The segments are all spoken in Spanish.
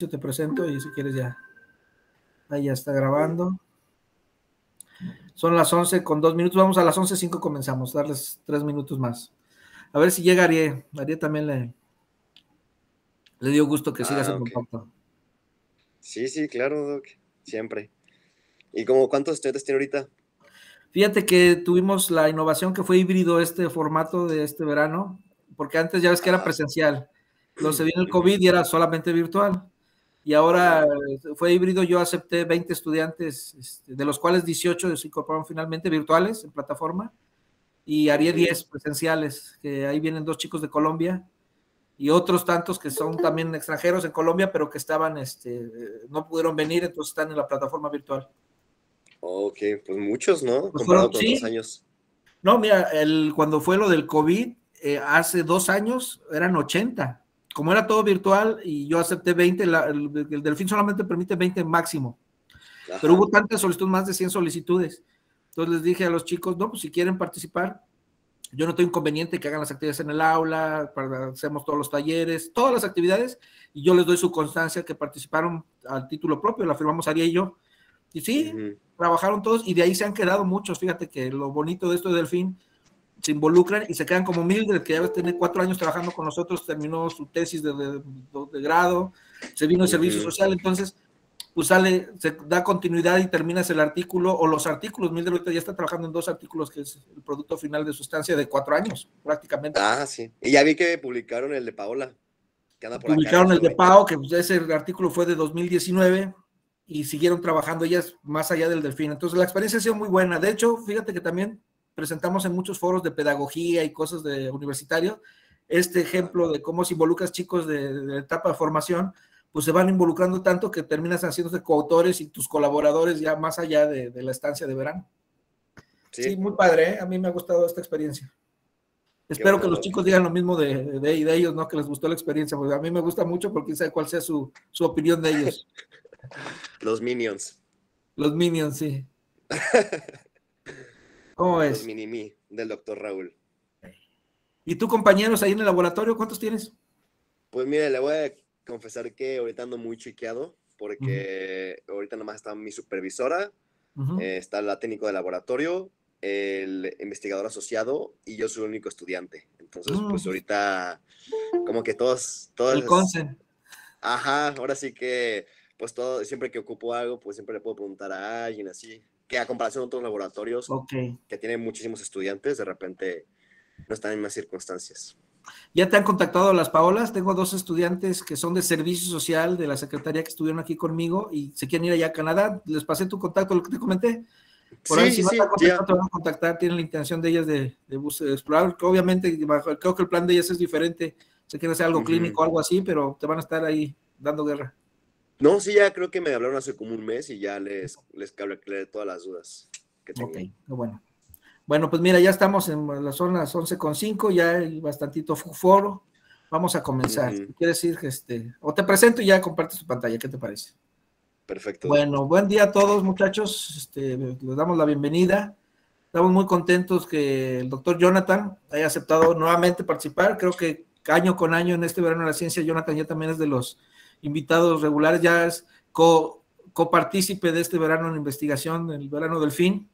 Yo te presento y si quieres ya, ahí ya está grabando. Son las 11:02, vamos a las 11:05 comenzamos, darles 3 minutos más. A ver si llega Ariel. Ariel también le dio gusto que sigas en contacto. Sí, claro, Doc, siempre. ¿Y cuántos estudiantes tiene ahorita? Fíjate que tuvimos la innovación que fue híbrido este formato de este verano, porque antes ya ves que era presencial, luego se vino el COVID y era solamente virtual, y ahora fue híbrido. Yo acepté 20 estudiantes, de los cuales 18 se incorporaron finalmente virtuales en plataforma, y haría 10 presenciales, que ahí vienen 2 chicos de Colombia, y otros tantos que son también extranjeros en Colombia, pero que estaban, no pudieron venir, entonces están en la plataforma virtual. Ok, pues muchos, ¿no? Pues Comparado fueron, con otros años. No, mira, cuando fue lo del COVID, hace 2 años eran 80. Como era todo virtual y yo acepté 20, el Delfín solamente permite 20 máximo. Ajá. Pero hubo tantas solicitudes, más de 100 solicitudes. Entonces les dije a los chicos, no, pues si quieren participar, yo no tengo inconveniente que hagan las actividades en el aula, hacemos todos los talleres, todas las actividades, y yo les doy su constancia que participaron al título propio, la firmamos Ariel y yo. Y sí, trabajaron todos, y de ahí se han quedado muchos. Fíjate que lo bonito de esto de Delfín, se involucran y se quedan como Mildred, que ya tiene 4 años trabajando con nosotros, terminó su tesis de grado, se vino de servicio social, entonces pues se da continuidad y terminas el artículo o los artículos. Mildred ahorita ya está trabajando en 2 artículos, que es el producto final de su estancia de 4 años, prácticamente. Ah, sí. Y ya vi que publicaron el de Paola, que anda por Publicaron acá, el de Pao, que pues, ese artículo fue de 2019, y siguieron trabajando ellas más allá del Delfín. Entonces la experiencia ha sido muy buena. De hecho, fíjate que también presentamos en muchos foros de pedagogía y cosas de universitario este ejemplo de cómo si involucras chicos de etapa de formación, pues se van involucrando tanto que terminas haciéndose coautores y tus colaboradores ya más allá de la estancia de verano. Sí, muy padre, ¿eh? A mí me ha gustado esta experiencia. Espero que los chicos digan lo mismo de ellos, ¿no? Que les gustó la experiencia, porque a mí me gusta mucho, porque quién sabe cuál sea su opinión de ellos. Los Minions. Los Minions, sí. ¿Cómo es? Los Mini-Me del Dr. Raúl. ¿Y tú, compañeros, ahí en el laboratorio, cuántos tienes? Pues mire, le voy a confesar que ahorita ando muy chiqueado, porque ahorita nomás está mi supervisora, está la técnico de laboratorio, el investigador asociado, y yo soy el único estudiante. Entonces, pues ahorita, como que todos... El Consen. Ajá, ahora sí que, pues siempre que ocupo algo, pues siempre le puedo preguntar a alguien así, que a comparación de otros laboratorios, que tienen muchísimos estudiantes, de repente no están en más circunstancias. ¿Ya te han contactado las Paolas? Tengo 2 estudiantes que son de servicio social de la secretaría que estuvieron aquí conmigo y se quieren ir allá a Canadá. Les pasé tu contacto, lo que te comenté. Por ahí, si no te han contactado, te van a contactar. Tienen la intención de ellas de explorar, que obviamente creo que el plan de ellas es diferente. Se quiere hacer algo clínico, algo así, pero te van a estar ahí dando guerra. No, sí, ya creo que me hablaron hace como un mes y ya les aclaré todas las dudas que tengo. Ok, bueno. Bueno, pues mira, ya estamos en las zonas 11:05, ya hay bastantito foro. Vamos a comenzar. Quiere decir que o te presento y ya compartes tu pantalla, ¿qué te parece? Perfecto. Bueno, buen día a todos, muchachos. Les damos la bienvenida. Estamos muy contentos que el doctor Jonathan haya aceptado nuevamente participar. Creo que año con año en este verano de la ciencia, Jonathan ya también es de los invitados regulares, ya es copartícipe de este verano en investigación, el verano Delfín.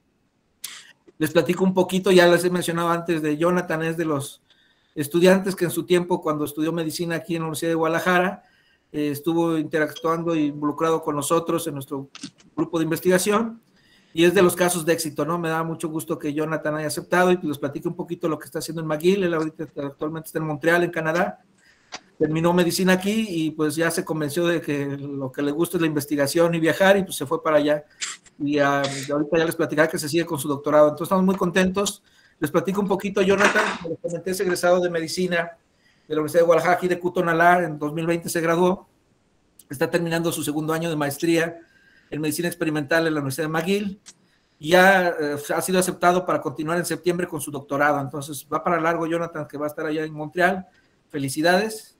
Les platico un poquito, ya les he mencionado antes de Jonathan, es de los estudiantes que en su tiempo, cuando estudió medicina aquí en la Universidad de Guadalajara, estuvo interactuando e involucrado con nosotros en nuestro grupo de investigación, y es de los casos de éxito, ¿no? Me da mucho gusto que Jonathan haya aceptado y que les platique un poquito lo que está haciendo en McGill. Él ahorita actualmente está en Montreal, en Canadá, terminó medicina aquí y pues ya se convenció de que lo que le gusta es la investigación y viajar, y pues se fue para allá. Y ahorita ya les platicaré que se sigue con su doctorado. Entonces estamos muy contentos. Les platico un poquito. Jonathan, como les comenté, es egresado de medicina de la Universidad de Guadalajara, aquí de Cutonalá. En 2020 se graduó. Está terminando su 2º año de maestría en medicina experimental en la Universidad de McGill. Y ya ha sido aceptado para continuar en septiembre con su doctorado. Entonces va para largo, Jonathan, que va a estar allá en Montreal. Felicidades.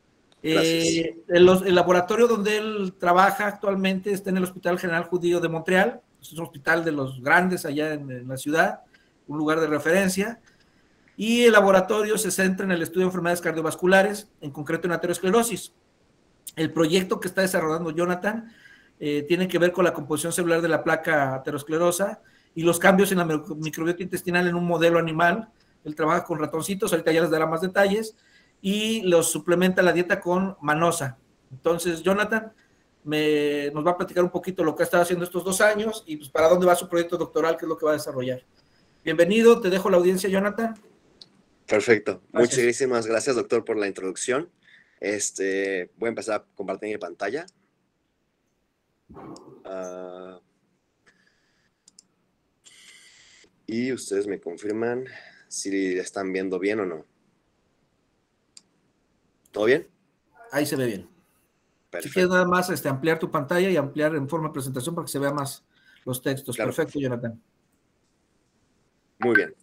El laboratorio donde él trabaja actualmente está en el Hospital General Judío de Montreal. Es un hospital de los grandes allá en la ciudad, un lugar de referencia, y el laboratorio se centra en el estudio de enfermedades cardiovasculares, en concreto en aterosclerosis. El proyecto que está desarrollando Jonathan tiene que ver con la composición celular de la placa aterosclerosa y los cambios en la microbiota intestinal en un modelo animal. Él trabaja con ratoncitos, ahorita ya les dará más detalles, y los suplementa la dieta con manosa. Entonces, Jonathan nos va a platicar un poquito lo que ha estado haciendo estos 2 años y pues para dónde va su proyecto doctoral, qué es lo que va a desarrollar. Bienvenido, te dejo la audiencia, Jonathan. Perfecto. Muchísimas gracias, doctor, por la introducción. Voy a empezar a compartir mi pantalla. Y ustedes me confirman si están viendo bien o no. ¿Todo bien? Ahí se ve bien. Perfecto. Si quieres nada más ampliar tu pantalla y ampliar en forma de presentación para que se vea más los textos. Claro. Perfecto, Jonathan. Muy bien.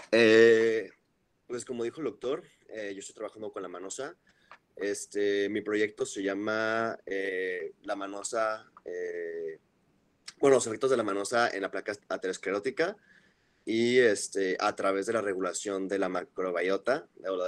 Pues como dijo el doctor, yo estoy trabajando con la manosa. Mi proyecto se llama la manosa, los efectos de la manosa en la placa aterosclerótica y a través de la regulación de la microbiota,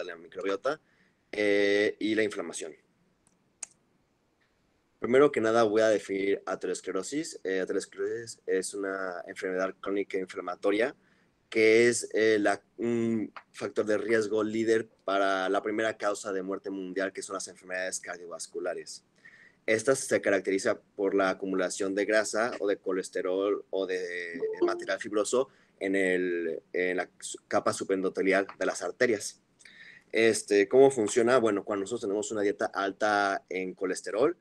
y la inflamación. Primero que nada voy a definir aterosclerosis. Aterosclerosis es una enfermedad crónica inflamatoria que es un factor de riesgo líder para la primera causa de muerte mundial, que son las enfermedades cardiovasculares. Esta se caracteriza por la acumulación de grasa o de colesterol o de material fibroso en la capa supraendotelial de las arterias. ¿Cómo funciona? Bueno, cuando nosotros tenemos una dieta alta en colesterol,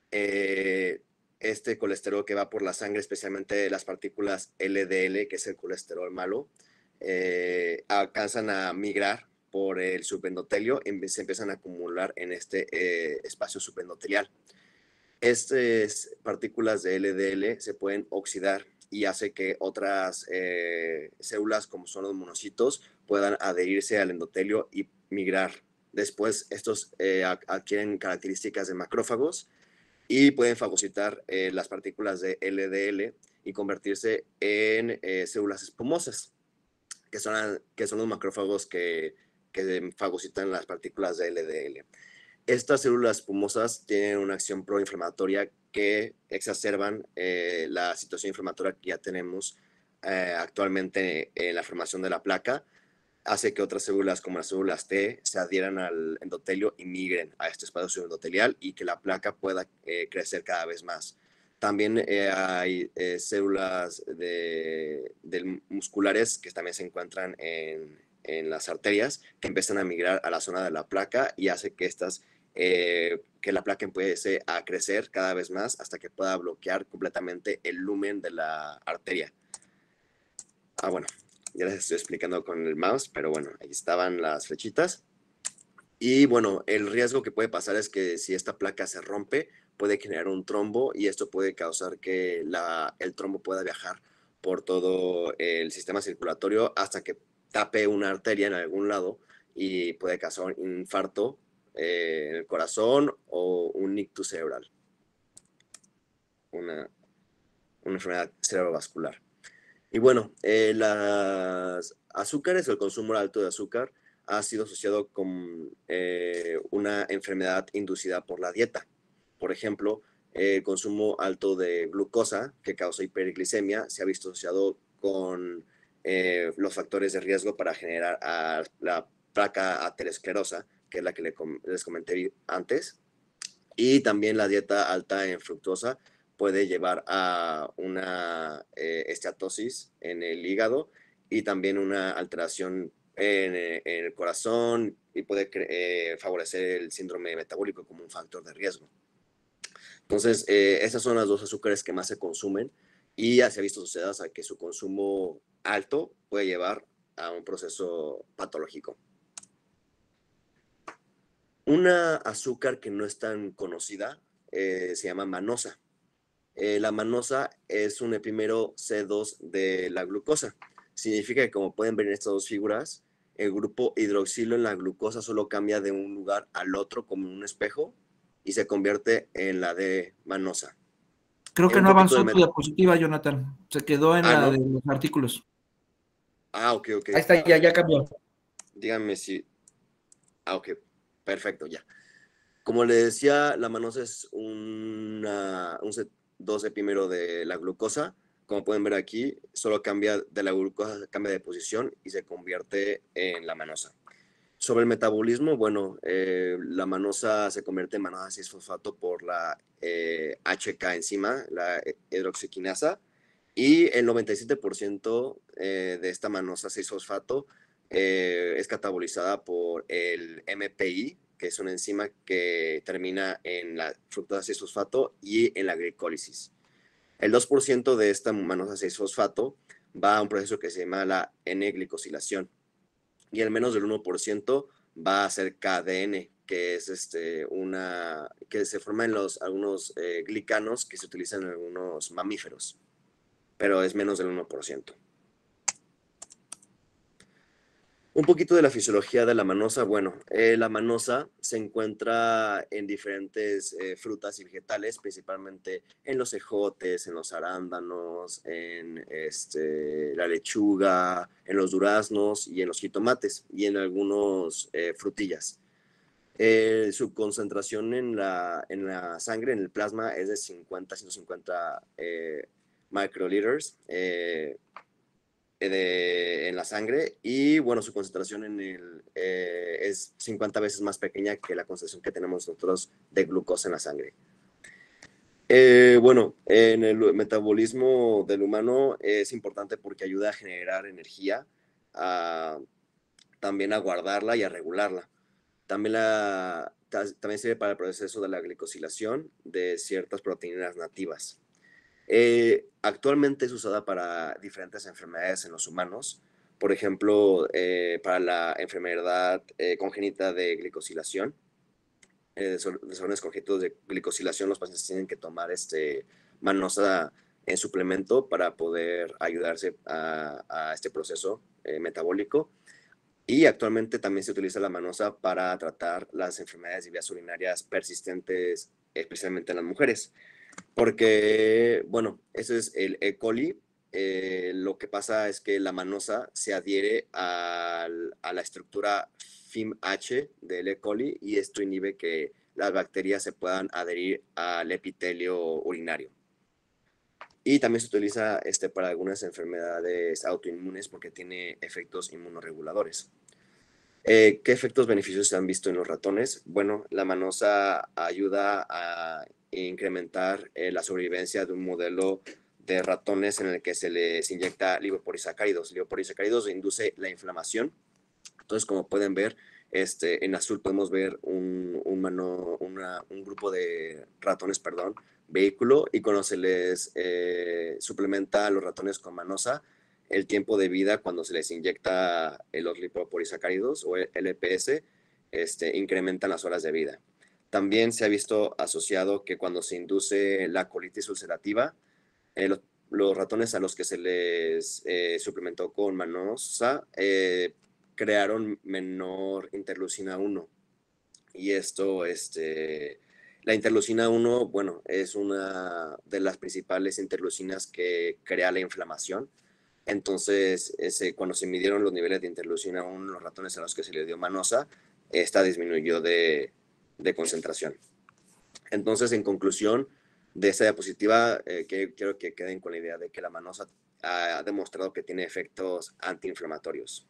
este colesterol que va por la sangre, especialmente las partículas LDL, que es el colesterol malo, alcanzan a migrar por el subendotelio y se empiezan a acumular en este espacio subendotelial. Estas partículas de LDL se pueden oxidar y hace que otras células, como son los monocitos, puedan adherirse al endotelio y migrar. Después, estos adquieren características de macrófagos y pueden fagocitar las partículas de LDL y convertirse en células espumosas, que son los macrófagos que fagocitan las partículas de LDL. Estas células espumosas tienen una acción proinflamatoria que exacerban la situación inflamatoria que ya tenemos actualmente en la formación de la placa. Hace que otras células, como las células T, se adhieran al endotelio y migren a este espacio subendotelial y que la placa pueda crecer cada vez más. También hay células musculares que también se encuentran en las arterias, que empiezan a migrar a la zona de la placa y hace que que la placa empiece a crecer cada vez más hasta que pueda bloquear completamente el lumen de la arteria. Bueno, ya les estoy explicando con el mouse, pero bueno, ahí estaban las flechitas. Y bueno, el riesgo que puede pasar es que si esta placa se rompe, puede generar un trombo y esto puede causar que el trombo pueda viajar por todo el sistema circulatorio hasta que tape una arteria en algún lado y puede causar un infarto en el corazón o un ictus cerebral, una enfermedad cerebrovascular. Y bueno, las azúcares o el consumo alto de azúcar ha sido asociado con una enfermedad inducida por la dieta. Por ejemplo, el consumo alto de glucosa, que causa hiperglicemia, se ha visto asociado con los factores de riesgo para generar la placa aterosclerosa, que es la que les comenté antes. Y también la dieta alta en fructosa puede llevar a una esteatosis en el hígado y también una alteración en el corazón y puede favorecer el síndrome metabólico como un factor de riesgo. Entonces, esas son las dos azúcares que más se consumen y ya se ha visto asociadas a que su consumo alto puede llevar a un proceso patológico. Una azúcar que no es tan conocida se llama manosa. La manosa es un epímero C2 de la glucosa. Significa que, como pueden ver en estas dos figuras, el grupo hidroxilo en la glucosa solo cambia de un lugar al otro como en un espejo y se convierte en la de manosa. Creo que no avanzó tu diapositiva, Jonathan. Se quedó en la ¿no? de los artículos. Ok. Ahí está, ya cambió. Díganme si... ok, perfecto, ya. Como le decía, la manosa es un 2 epímero de la glucosa. Como pueden ver aquí, solo cambia de la glucosa, cambia de posición y se convierte en la manosa. Sobre el metabolismo, bueno, la manosa se convierte en manosa 6-fosfato por la HK enzima, la hidroxiquinasa, y el 97% de esta manosa 6-fosfato es catabolizada por el MPI, que es una enzima que termina en la fructosa 6-fosfato y en la glicólisis. El 2% de esta manosa 6-fosfato va a un proceso que se llama la N-glicosilación, y el menos del 1% va a ser KDN, que es que se forma en algunos glicanos que se utilizan en algunos mamíferos, pero es menos del 1%. Un poquito de la fisiología de la manosa. Bueno, la manosa se encuentra en diferentes frutas y vegetales, principalmente en los ejotes, en los arándanos, en la lechuga, en los duraznos y en los jitomates y en algunos frutillas. Su concentración en la sangre, en el plasma, es de 50 a 150 microliters en la sangre, y bueno, su concentración es 50 veces más pequeña que la concentración que tenemos nosotros de glucosa en la sangre. Bueno, en el metabolismo del humano es importante porque ayuda a generar energía, también a guardarla y a regularla. También sirve para el proceso de la glicosilación de ciertas proteínas nativas. Actualmente es usada para diferentes enfermedades en los humanos. Por ejemplo, para la enfermedad congénita de glicosilación, desórdenes congénitos de glicosilación, los pacientes tienen que tomar manosa en suplemento para poder ayudarse a este proceso metabólico. Y actualmente también se utiliza la manosa para tratar las enfermedades de vías urinarias persistentes, especialmente en las mujeres. Porque, bueno, ese es el E. coli. Lo que pasa es que la manosa se adhiere a la estructura FIMH del E. coli, y esto inhibe que las bacterias se puedan adherir al epitelio urinario. Y también se utiliza para algunas enfermedades autoinmunes porque tiene efectos inmunoreguladores. ¿Qué efectos beneficiosos se han visto en los ratones? Bueno, la manosa ayuda a incrementar la sobrevivencia de un modelo de ratones en el que se les inyecta lipopolisacáridos. Lipopolisacáridos induce la inflamación. Entonces, como pueden ver, en azul podemos ver un grupo de ratones, vehículo, y cuando se les suplementa a los ratones con manosa, el tiempo de vida cuando se les inyecta los lipopolisacáridos o LPS, incrementan las horas de vida. También se ha visto asociado que cuando se induce la colitis ulcerativa, los ratones a los que se les suplementó con manosa crearon menor interleucina 1. Y esto, la interleucina 1, bueno, es una de las principales interleucinas que crea la inflamación. Entonces, cuando se midieron los niveles de interleucina 1 en los ratones a los que se les dio manosa, esta disminuyó de concentración. Entonces, en conclusión de esta diapositiva, quiero que queden con la idea de que la manosa ha demostrado que tiene efectos antiinflamatorios.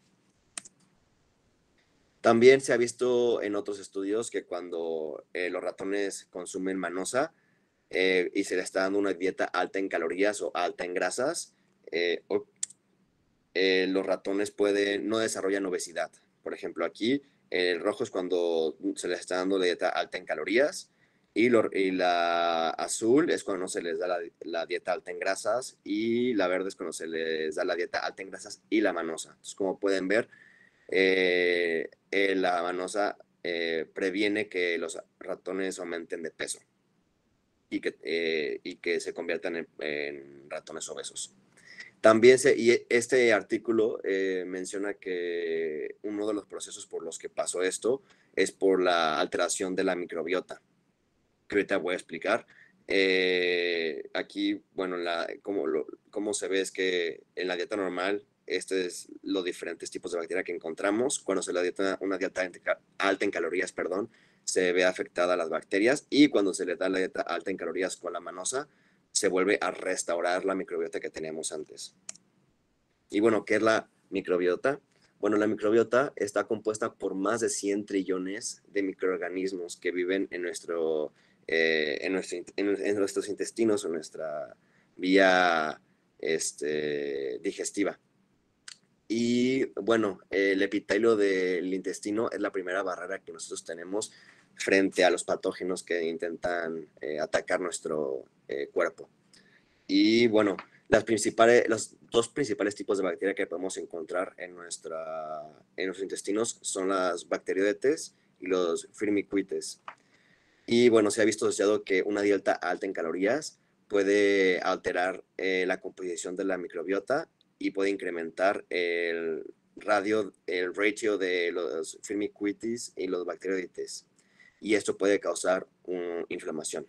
También se ha visto en otros estudios que cuando los ratones consumen manosa y se les está dando una dieta alta en calorías o alta en grasas, los ratones no desarrollan obesidad. Por ejemplo, aquí el rojo es cuando se les está dando la dieta alta en calorías, y la azul es cuando no se les da la dieta alta en grasas, y la verde es cuando se les da la dieta alta en grasas y la manosa. Entonces, como pueden ver, la manosa previene que los ratones aumenten de peso y que se conviertan en ratones obesos. También este artículo menciona que uno de los procesos por los que pasó esto es por la alteración de la microbiota, que ahorita voy a explicar. Aquí, bueno, como se ve es que en la dieta normal, es los diferentes tipos de bacteria que encontramos. Cuando se le da una dieta alta en calorías, se ve afectada a las bacterias, y cuando se le da la dieta alta en calorías con la manosa, se vuelve a restaurar la microbiota que teníamos antes. Y bueno, ¿qué es la microbiota? Bueno, la microbiota está compuesta por más de 100 trillones de microorganismos que viven en nuestros intestinos o en nuestra vía digestiva. Y bueno, el epitelio del intestino es la primera barrera que nosotros tenemos frente a los patógenos que intentan atacar nuestro cuerpo. Y bueno, los dos principales tipos de bacterias que podemos encontrar en nuestros intestinos son las bacteroidetes y los firmicutes. Y bueno, se ha visto asociado que una dieta alta en calorías puede alterar la composición de la microbiota y puede incrementar el ratio de los firmicutes y los bacteroidetes. Y esto puede causar inflamación.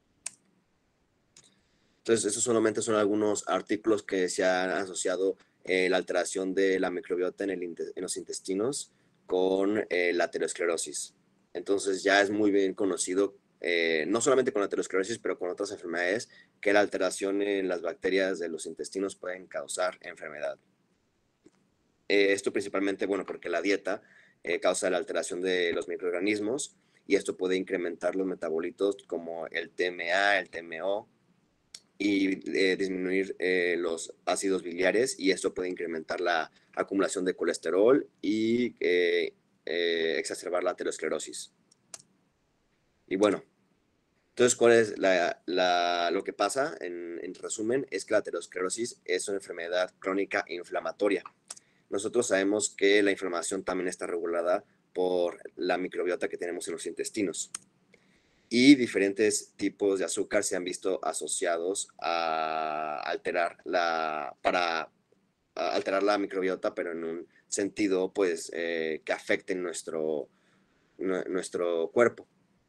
Entonces, esos solamente son algunos artículos que se han asociado la alteración de la microbiota en los intestinos con la aterosclerosis. Entonces, ya es muy bien conocido, no solamente con la aterosclerosis, pero con otras enfermedades, que la alteración en las bacterias de los intestinos pueden causar enfermedad. Esto principalmente, bueno, porque la dieta causa la alteración de los microorganismos, y esto puede incrementar los metabolitos como el TMA, el TMO, y disminuir los ácidos biliares, y esto puede incrementar la acumulación de colesterol y exacerbar la aterosclerosis. Y bueno, entonces, ¿cuál es lo que pasa? En resumen, es que la aterosclerosis es una enfermedad crónica e inflamatoria. Nosotros sabemos que la inflamación también está regulada por la microbiota que tenemos en los intestinos. Y diferentes tipos de azúcar se han visto asociados a alterar la microbiota, pero en un sentido, pues, que afecte nuestro cuerpo.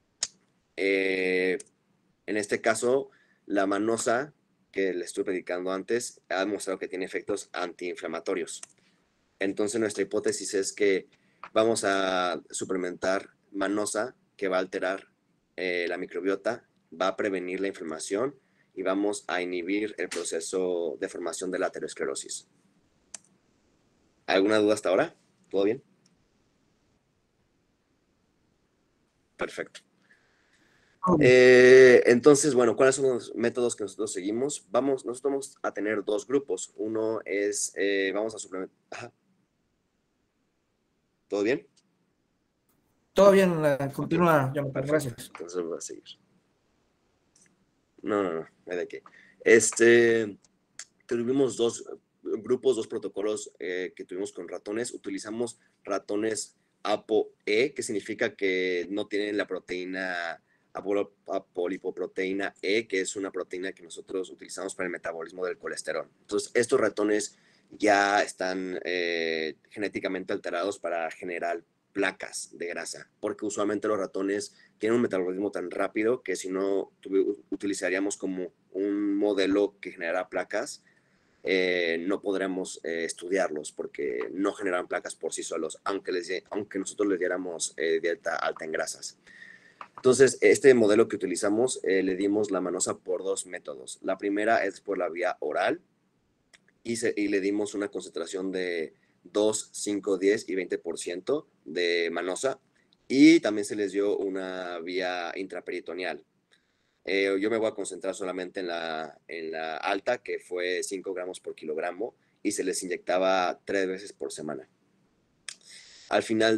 En este caso, la manosa, que le estuve predicando antes, ha demostrado que tiene efectos antiinflamatorios. Entonces, nuestra hipótesis es que vamos a suplementar manosa, que va a alterar la microbiota, va a prevenir la inflamación y vamos a inhibir el proceso de formación de la aterosclerosis. ¿Alguna duda hasta ahora? ¿Todo bien? Perfecto. Entonces, bueno, ¿cuáles son los métodos que nosotros seguimos? Nosotros vamos a tener dos grupos. Uno es, vamos a suplementar... Ajá. ¿Todo bien? Todo bien, continúa, okay. Jonathan, gracias. Entonces voy a seguir. No hay de qué. Tuvimos dos grupos, dos protocolos que tuvimos con ratones. Utilizamos ratones ApoE, que significa que no tienen la proteína apolipoproteína E, que es una proteína que nosotros utilizamos para el metabolismo del colesterol. Entonces, estos ratones ya están genéticamente alterados para generar placas de grasa, porque usualmente los ratones tienen un metabolismo tan rápido que si no utilizaríamos como un modelo que genera placas, no podremos estudiarlos porque no generan placas por sí solos, aunque nosotros les diéramos dieta alta en grasas. Entonces, este modelo que utilizamos, le dimos la manosa por dos métodos. La primera es por la vía oral, y le dimos una concentración de 2, 5, 10 y 20% de manosa, y también se les dio una vía intraperitoneal. Yo me voy a concentrar solamente en la alta, que fue 5 gramos por kilogramo, y se les inyectaba 3 veces por semana. Al final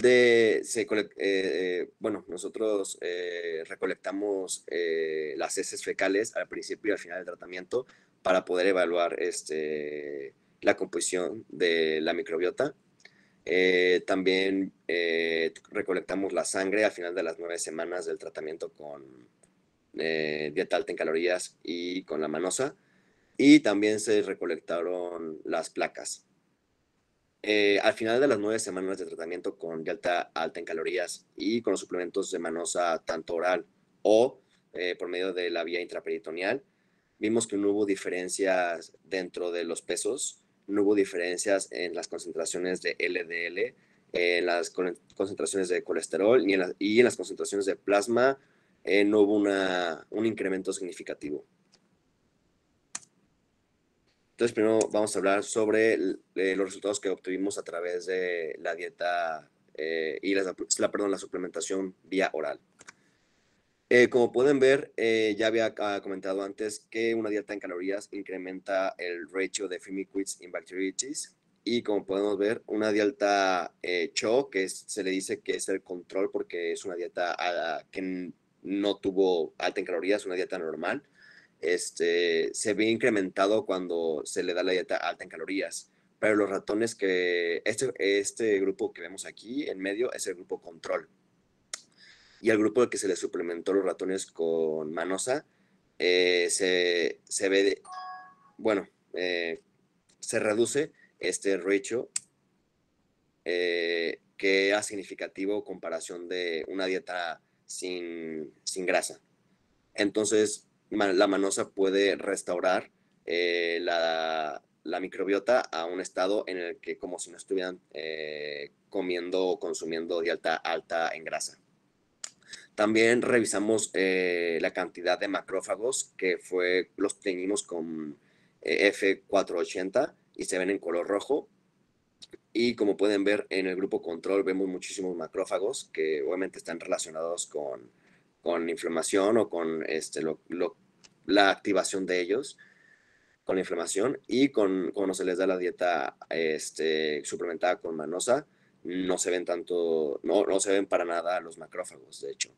nosotros recolectamos las heces fecales al principio y al final del tratamiento para poder evaluar la composición de la microbiota. También recolectamos la sangre al final de las 9 semanas del tratamiento con dieta alta en calorías y con la manosa, y también se recolectaron las placas. Al final de las 9 semanas de tratamiento con dieta alta en calorías y con los suplementos de manosa tanto oral o por medio de la vía intraperitoneal, vimos que no hubo diferencias dentro de los pesos, no hubo diferencias en las concentraciones de LDL en las concentraciones de colesterol y en las concentraciones de plasma no hubo un incremento significativo. Entonces, primero vamos a hablar sobre los resultados que obtuvimos a través de la dieta y la suplementación vía oral. Como pueden ver, ya había comentado antes que una dieta en calorías incrementa el ratio de Firmicutes in Bacteroides. Y como podemos ver, una dieta CHO, que se le dice que es el control porque es una dieta que no tuvo alta en calorías, una dieta normal, se ve incrementado cuando se le da la dieta alta en calorías. Pero los ratones este grupo que vemos aquí en medio es el grupo control. Y al grupo al que se le suplementó los ratones con manosa, se ve, bueno, se reduce este ratio que era significativo en comparación de una dieta sin grasa. Entonces, la manosa puede restaurar la microbiota a un estado en el que como si no estuvieran comiendo o consumiendo dieta alta en grasa. También revisamos la cantidad de macrófagos que los teñimos con F480 y se ven en color rojo. Y como pueden ver en el grupo control vemos muchísimos macrófagos que obviamente están relacionados con inflamación o con la activación de ellos, con la inflamación. Y cuando se les da la dieta suplementada con manosa, no se ven no se ven para nada los macrófagos, de hecho.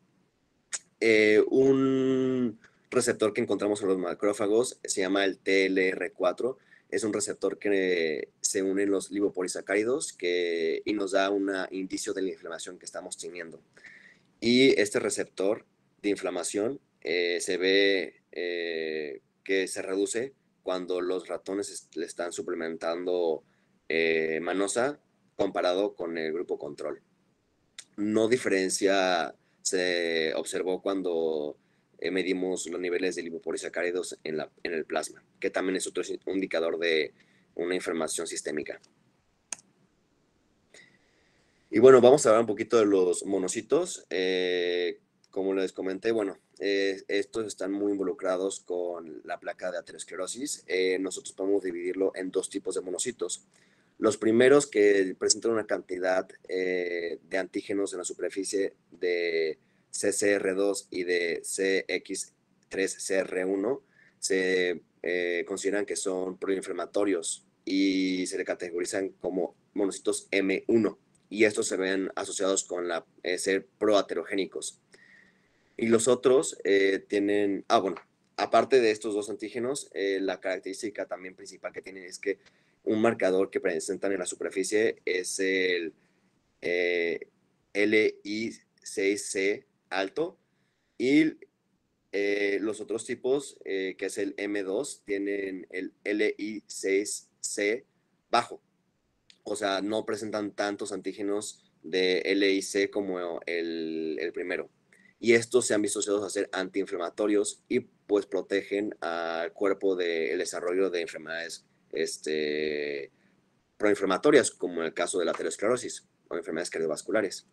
Un receptor que encontramos en los macrófagos se llama el TLR4. Es un receptor que se une en los lipopolisacáridos y nos da un indicio de la inflamación que estamos teniendo. Y este receptor de inflamación se ve que se reduce cuando los ratones le están suplementando manosa comparado con el grupo control. No diferencia se observó cuando medimos los niveles de lipopolisacáridos en el plasma, que también es otro indicador de una inflamación sistémica. Y bueno, vamos a hablar un poquito de los monocitos. Como les comenté, bueno, estos están muy involucrados con la placa de aterosclerosis. Nosotros podemos dividirlo en dos tipos de monocitos. Los primeros que presentan una cantidad de antígenos en la superficie de CCR2 y de CX3CR1 se consideran que son proinflamatorios y se le categorizan como monocitos M1 y estos se ven asociados con ser proaterogénicos. Y los otros tienen, bueno, aparte de estos dos antígenos, la característica también principal que tienen es que un marcador que presentan en la superficie es el LI6C alto y los otros tipos, que es el M2, tienen el LI6C bajo. O sea, no presentan tantos antígenos de LIC como el primero. Y estos se han visto asociados a ser antiinflamatorios y pues protegen al cuerpo del desarrollo de enfermedades proinflamatorias, como en el caso de la aterosclerosis o enfermedades cardiovasculares.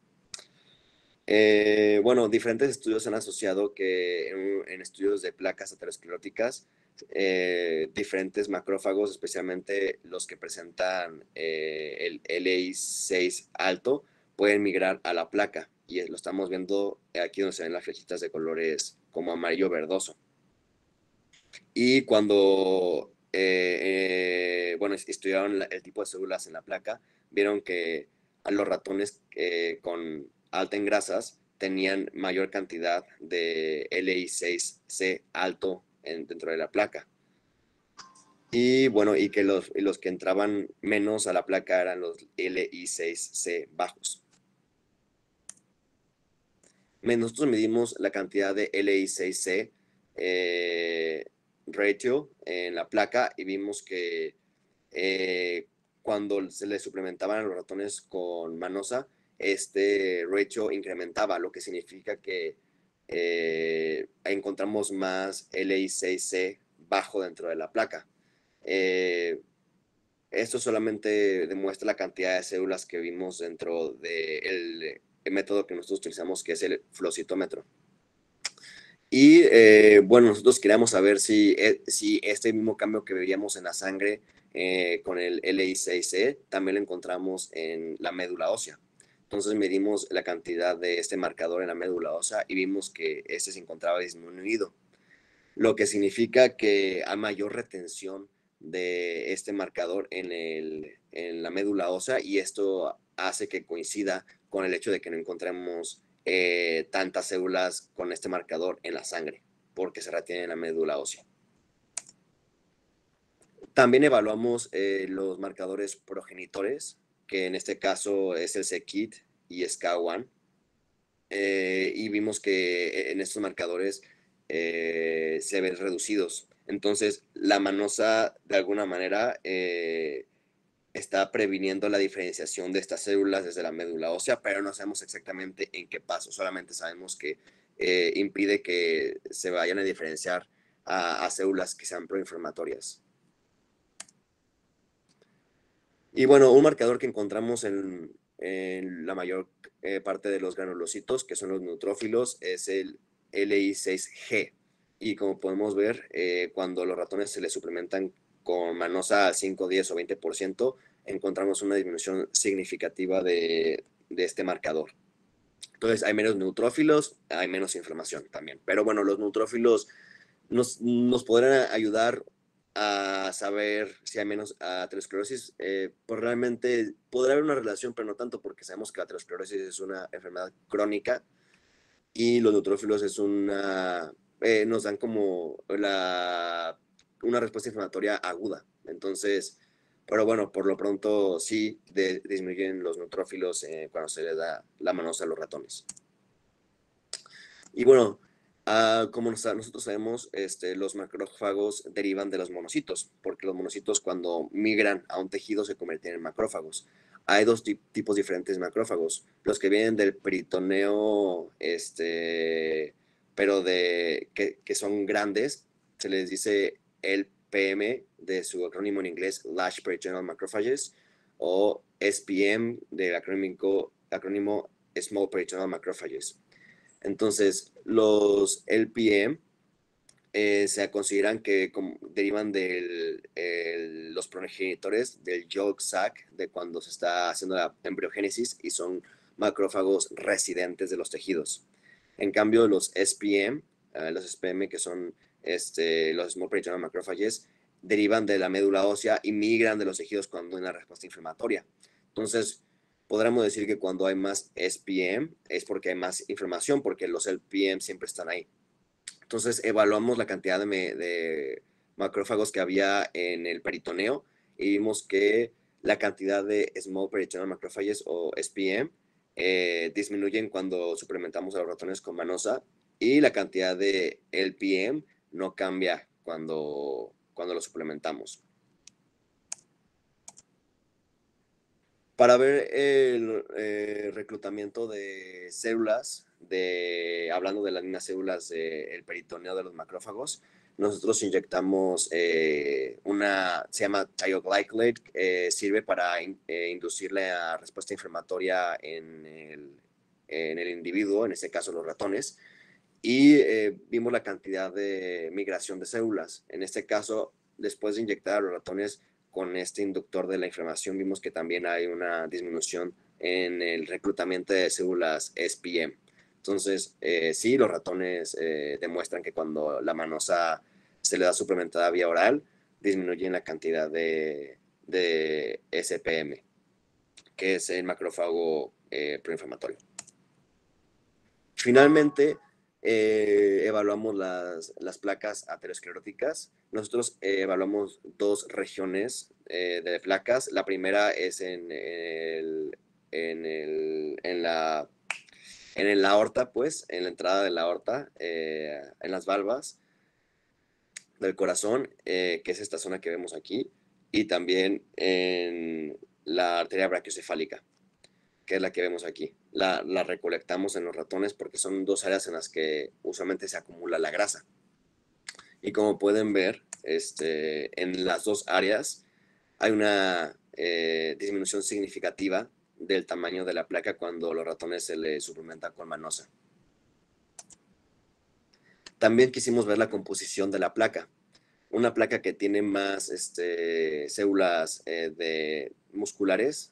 Bueno, diferentes estudios han asociado que en estudios de placas ateroscleróticas, diferentes macrófagos, especialmente los que presentan el LI6 alto, pueden migrar a la placa. Y lo estamos viendo aquí donde se ven las flechitas de colores como amarillo verdoso. Y cuando bueno, estudiaron el tipo de células en la placa, vieron que a los ratones con alta en grasas tenían mayor cantidad de LI6C alto dentro de la placa. Y bueno, y que los que entraban menos a la placa eran los LI6C bajos. Nosotros medimos la cantidad de LI6C ratio en la placa y vimos que cuando se le suplementaban a los ratones con manosa, este ratio incrementaba, lo que significa que encontramos más LI6C bajo dentro de la placa. esto solamente demuestra la cantidad de células que vimos dentro del método que nosotros utilizamos, que es el flowcytómetro. Y bueno, nosotros queríamos saber si este mismo cambio que veíamos en la sangre con el LI6E también lo encontramos en la médula ósea. Entonces medimos la cantidad de este marcador en la médula ósea y vimos que este se encontraba disminuido, lo que significa que hay mayor retención de este marcador en la médula ósea, y esto hace que coincida con el hecho de que no encontremos tantas células con este marcador en la sangre, porque se retiene en la médula ósea. También evaluamos los marcadores progenitores, que en este caso es el c-KIT y SCA1, y vimos que en estos marcadores se ven reducidos. Entonces, la manosa, de alguna manera, está previniendo la diferenciación de estas células desde la médula ósea, pero no sabemos exactamente en qué paso. Solamente sabemos que impide que se vayan a diferenciar a células que sean proinflamatorias. Y bueno, un marcador que encontramos en la mayor parte de los granulocitos, que son los neutrófilos, es el LI6G. Y como podemos ver, cuando los ratones se les suplementan con manosa al 5, 10 o 20%, encontramos una disminución significativa de este marcador. Entonces, hay menos neutrófilos, hay menos inflamación también. Pero bueno, los neutrófilos nos podrán ayudar a saber si hay menos aterosclerosis. Pues realmente podrá haber una relación, pero no tanto, porque sabemos que la aterosclerosis es una enfermedad crónica y los neutrófilos es nos dan como una respuesta inflamatoria aguda. Entonces, pero bueno, por lo pronto sí disminuyen los neutrófilos cuando se les da la manosa a los ratones. Y bueno, como nosotros sabemos, los macrófagos derivan de los monocitos, porque los monocitos cuando migran a un tejido se convierten en macrófagos. Hay dos tipos diferentes de macrófagos, los que vienen del peritoneo, pero que son grandes, se les dice el PM de su acrónimo en inglés, Large Peritoneal Macrophages, o SPM del acrónimo Small Peritoneal Macrophages. Entonces, los LPM se consideran que derivan de los progenitores del yolk sac de cuando se está haciendo la embriogénesis, y son macrófagos residentes de los tejidos. En cambio, los SPM, que son los small peritoneal macrophages, derivan de la médula ósea y migran de los tejidos cuando hay una respuesta inflamatoria. Entonces, podríamos decir que cuando hay más SPM es porque hay más inflamación, porque los LPM siempre están ahí. Entonces evaluamos la cantidad de macrófagos que había en el peritoneo y vimos que la cantidad de Small Peritoneal Macrophages o SPM disminuyen cuando suplementamos a los ratones con manosa, y la cantidad de LPM no cambia cuando lo suplementamos. Para ver el reclutamiento de células, hablando de las mismas células del peritoneo de los macrófagos, nosotros inyectamos se llama thioglycolate, sirve para inducir la respuesta inflamatoria en el individuo, en este caso los ratones, y vimos la cantidad de migración de células. En este caso, después de inyectar a los ratones con este inductor de la inflamación, vimos que también hay una disminución en el reclutamiento de células SPM. Entonces, sí, los ratones demuestran que cuando la manosa se le da suplementada vía oral, disminuyen la cantidad de SPM, que es el macrófago proinflamatorio. Finalmente, evaluamos las placas ateroscleróticas. Nosotros evaluamos dos regiones de placas. La primera es en la aorta, pues, en la entrada de la aorta, en las valvas del corazón, que es esta zona que vemos aquí, y también en la arteria brachiocefálica, que es la que vemos aquí. La recolectamos en los ratones porque son dos áreas en las que usualmente se acumula la grasa. Y como pueden ver, en las dos áreas hay una disminución significativa del tamaño de la placa cuando a los ratones se les suplementa con manosa. También quisimos ver la composición de la placa. Una placa que tiene más células musculares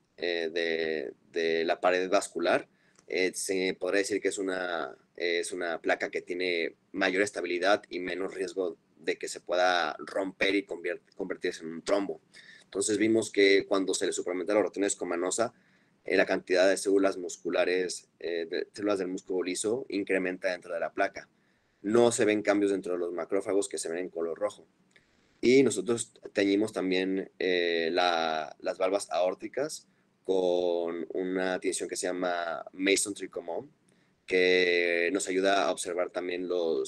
de la pared vascular, se podría decir que es una placa que tiene mayor estabilidad y menos riesgo de que se pueda romper y convertirse en un trombo. Entonces vimos que cuando se le suplementa a los ratones con manosa, la cantidad de células musculares, células del músculo liso, incrementa dentro de la placa. No se ven cambios dentro de los macrófagos que se ven en color rojo. Y nosotros teñimos también las valvas aórticas con una tinción que se llama Mason Tricomone, que nos ayuda a observar también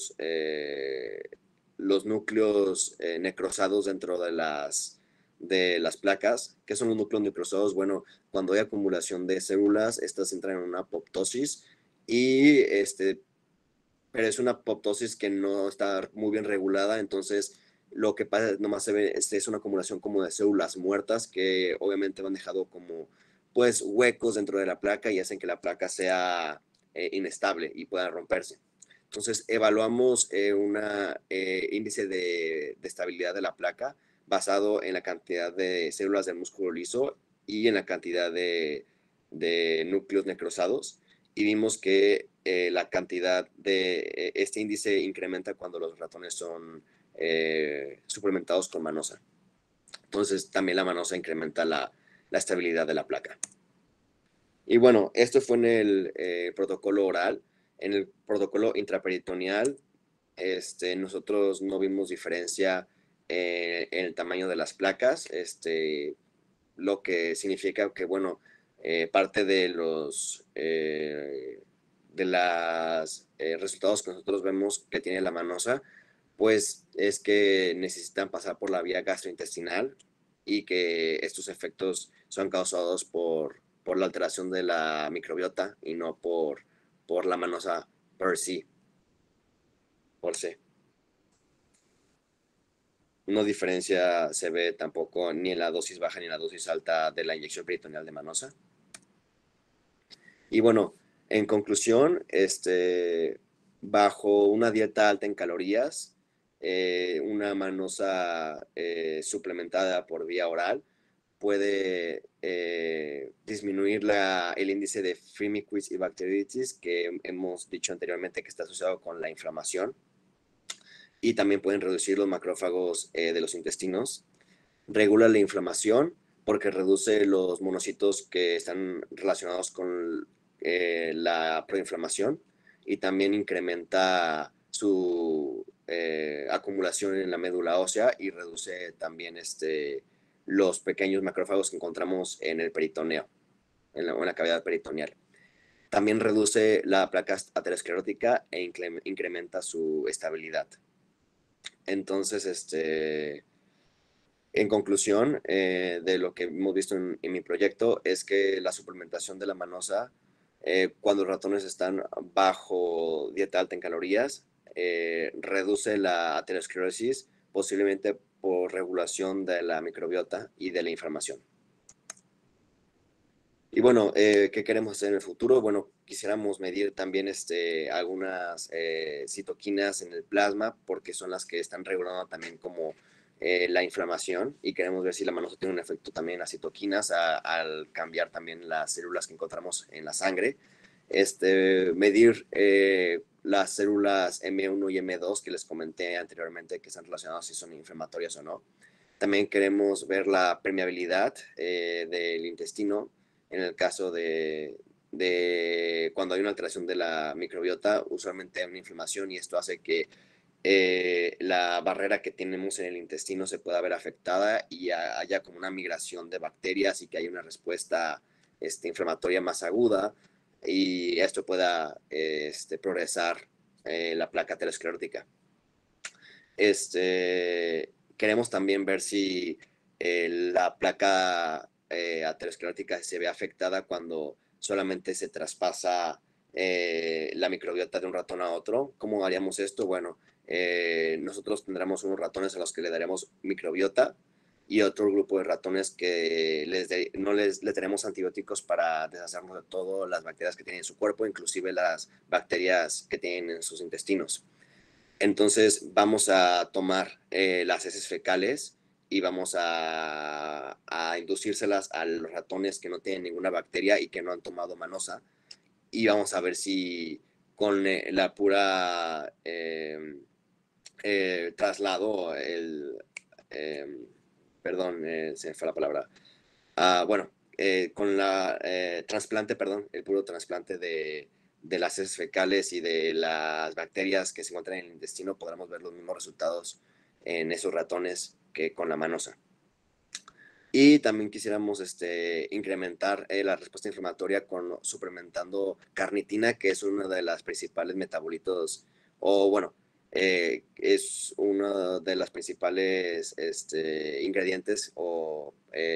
los núcleos necrosados dentro de las placas. ¿Qué son los núcleos necrosados? Bueno, cuando hay acumulación de células, estas entran en una apoptosis y pero es una apoptosis que no está muy bien regulada, entonces lo que pasa nomás se ve es una acumulación como de células muertas que obviamente van dejando como pues huecos dentro de la placa y hacen que la placa sea inestable y pueda romperse. Entonces evaluamos un índice de estabilidad de la placa basado en la cantidad de células del músculo liso y en la cantidad de núcleos necrosados y vimos que la cantidad de este índice incrementa cuando los ratones son suplementados con manosa. Entonces también la manosa incrementa la estabilidad de la placa. Y bueno, esto fue en el protocolo oral. En el protocolo intraperitoneal, nosotros no vimos diferencia en el tamaño de las placas, lo que significa que, bueno, parte de los resultados que nosotros vemos que tiene la manosa, pues es que necesitan pasar por la vía gastrointestinal y que estos efectos son causados por la alteración de la microbiota y no por la manosa per se, por se. No diferencia se ve tampoco ni en la dosis baja ni en la dosis alta de la inyección peritoneal de manosa. Y bueno, en conclusión, bajo una dieta alta en calorías, una manosa suplementada por vía oral puede disminuir el índice de Firmicutes y bacteritis que hemos dicho anteriormente que está asociado con la inflamación y también pueden reducir los macrófagos de los intestinos. Regula la inflamación porque reduce los monocitos que están relacionados con la proinflamación y también incrementa su acumulación en la médula ósea y reduce también los pequeños macrófagos que encontramos en el peritoneo, en la cavidad peritoneal. También reduce la placa aterosclerótica e incrementa su estabilidad. Entonces, en conclusión, de lo que hemos visto en mi proyecto, es que la suplementación de la manosa, cuando los ratones están bajo dieta alta en calorías, reduce la aterosclerosis, posiblemente por regulación de la microbiota y de la inflamación. Y bueno, ¿qué queremos hacer en el futuro? Bueno, quisiéramos medir también algunas citoquinas en el plasma, porque son las que están regulando también como la inflamación, y queremos ver si la manosa tiene un efecto también en las citoquinas al cambiar también las células que encontramos en la sangre. Medir las células M1 y M2 que les comenté anteriormente que están relacionadas si son inflamatorias o no. También queremos ver la permeabilidad del intestino en el caso de cuando hay una alteración de la microbiota, usualmente hay una inflamación y esto hace que la barrera que tenemos en el intestino se pueda ver afectada y haya como una migración de bacterias y que haya una respuesta inflamatoria más aguda y esto pueda progresar la placa aterosclerótica. Queremos también ver si la placa aterosclerótica se ve afectada cuando solamente se traspasa la microbiota de un ratón a otro. ¿Cómo haríamos esto? Bueno, nosotros tendremos unos ratones a los que le daremos microbiota y otro grupo de ratones que no les tenemos antibióticos para deshacernos de todas las bacterias que tienen en su cuerpo, inclusive las bacterias que tienen en sus intestinos. Entonces vamos a tomar las heces fecales y vamos a inducírselas a los ratones que no tienen ninguna bacteria y que no han tomado manosa, y vamos a ver si con la pura traslado, perdón, se me fue la palabra. Bueno, con la trasplante, perdón, el puro trasplante de las heces fecales y de las bacterias que se encuentran en el intestino, podremos ver los mismos resultados en esos ratones que con la manosa. Y también quisiéramos incrementar la respuesta inflamatoria suplementando carnitina, que es una de las principales metabolitos, o bueno, es uno de los principales ingredientes o,